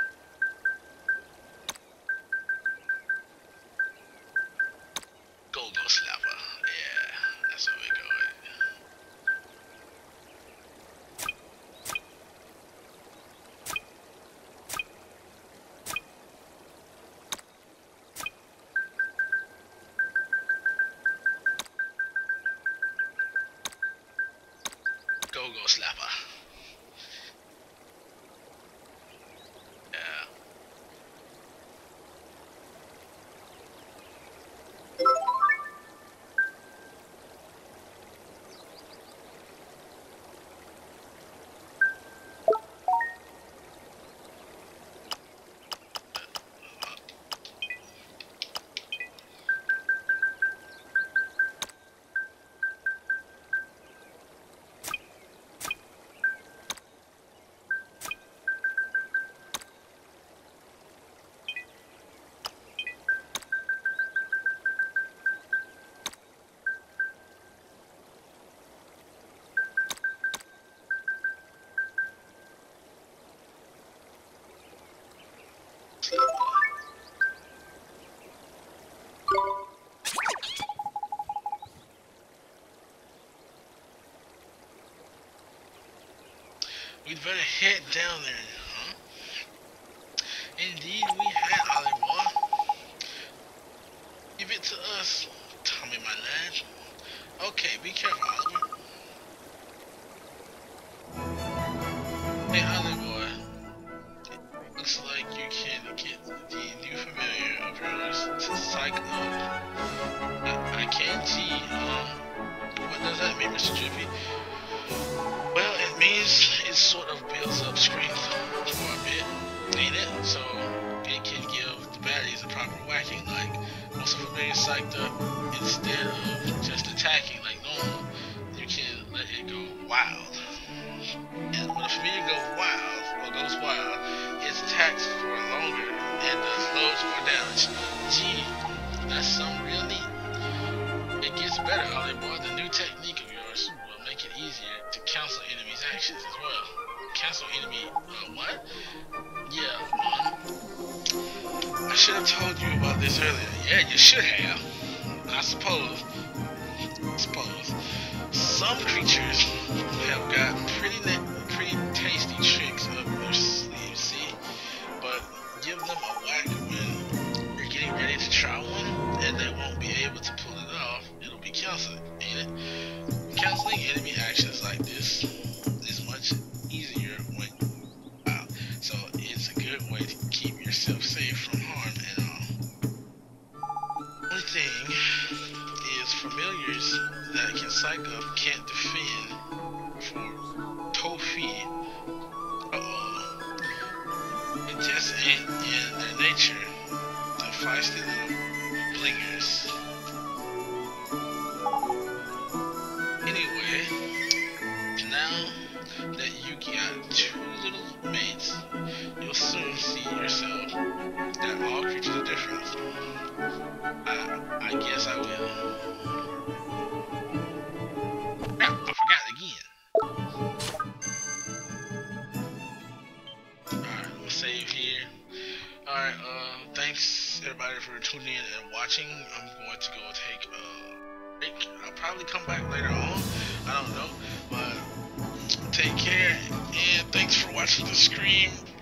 Go, go, slapper. Yeah, that's what we go with. Go, go, slapper. Yeah. We'd better head down there, huh? Indeed, we had Oliver. Give it to us, Tommy, my lad. Okay, be careful, Oliver. Hey, Oliver. Looks like get the new familiar of yours to psych up. I, I can't see, um, what does that mean, Mister Drippy? Well, it means it sort of builds up strength for a bit, ain't it? So it can give the baddies a proper whacking. Like, once a familiar psyched up, instead of just attacking like normal, you can let it go wild. And when a familiar goes wild, or goes wild, its attacks for longer and does loads more damage. Gee, that's something real neat. It gets better, Ollie boy. The new technique of yours will make it easier to cancel enemies' actions as well. Cancel enemy, uh, what? Yeah, um, I should have told you about this earlier. Yeah, you should have. I suppose. I suppose. Some creatures have got pretty pretty tasty tricks up their sleeves, see? But give them a whack when you're getting ready to try one, and they won't be able to pull it off. It'll be canceled, ain't it? Canceling enemy actions like this is much easier when wow. So it's a good way to keep yourself safe from harm and all. Only thing is familiars that can psych up can't defend for Tofi. Uh-oh. It just ain't in their nature to feisty little blingers. Anyway, now that you got two little mates, you'll soon see yourself that all creatures are different. I, I guess I will. Crap, I forgot again. Alright, I'm gonna save here. Alright, uh, thanks everybody for tuning in and watching. I'm going to go take a break. I'll probably come back later on. I don't know. But take care and thanks for watching the stream.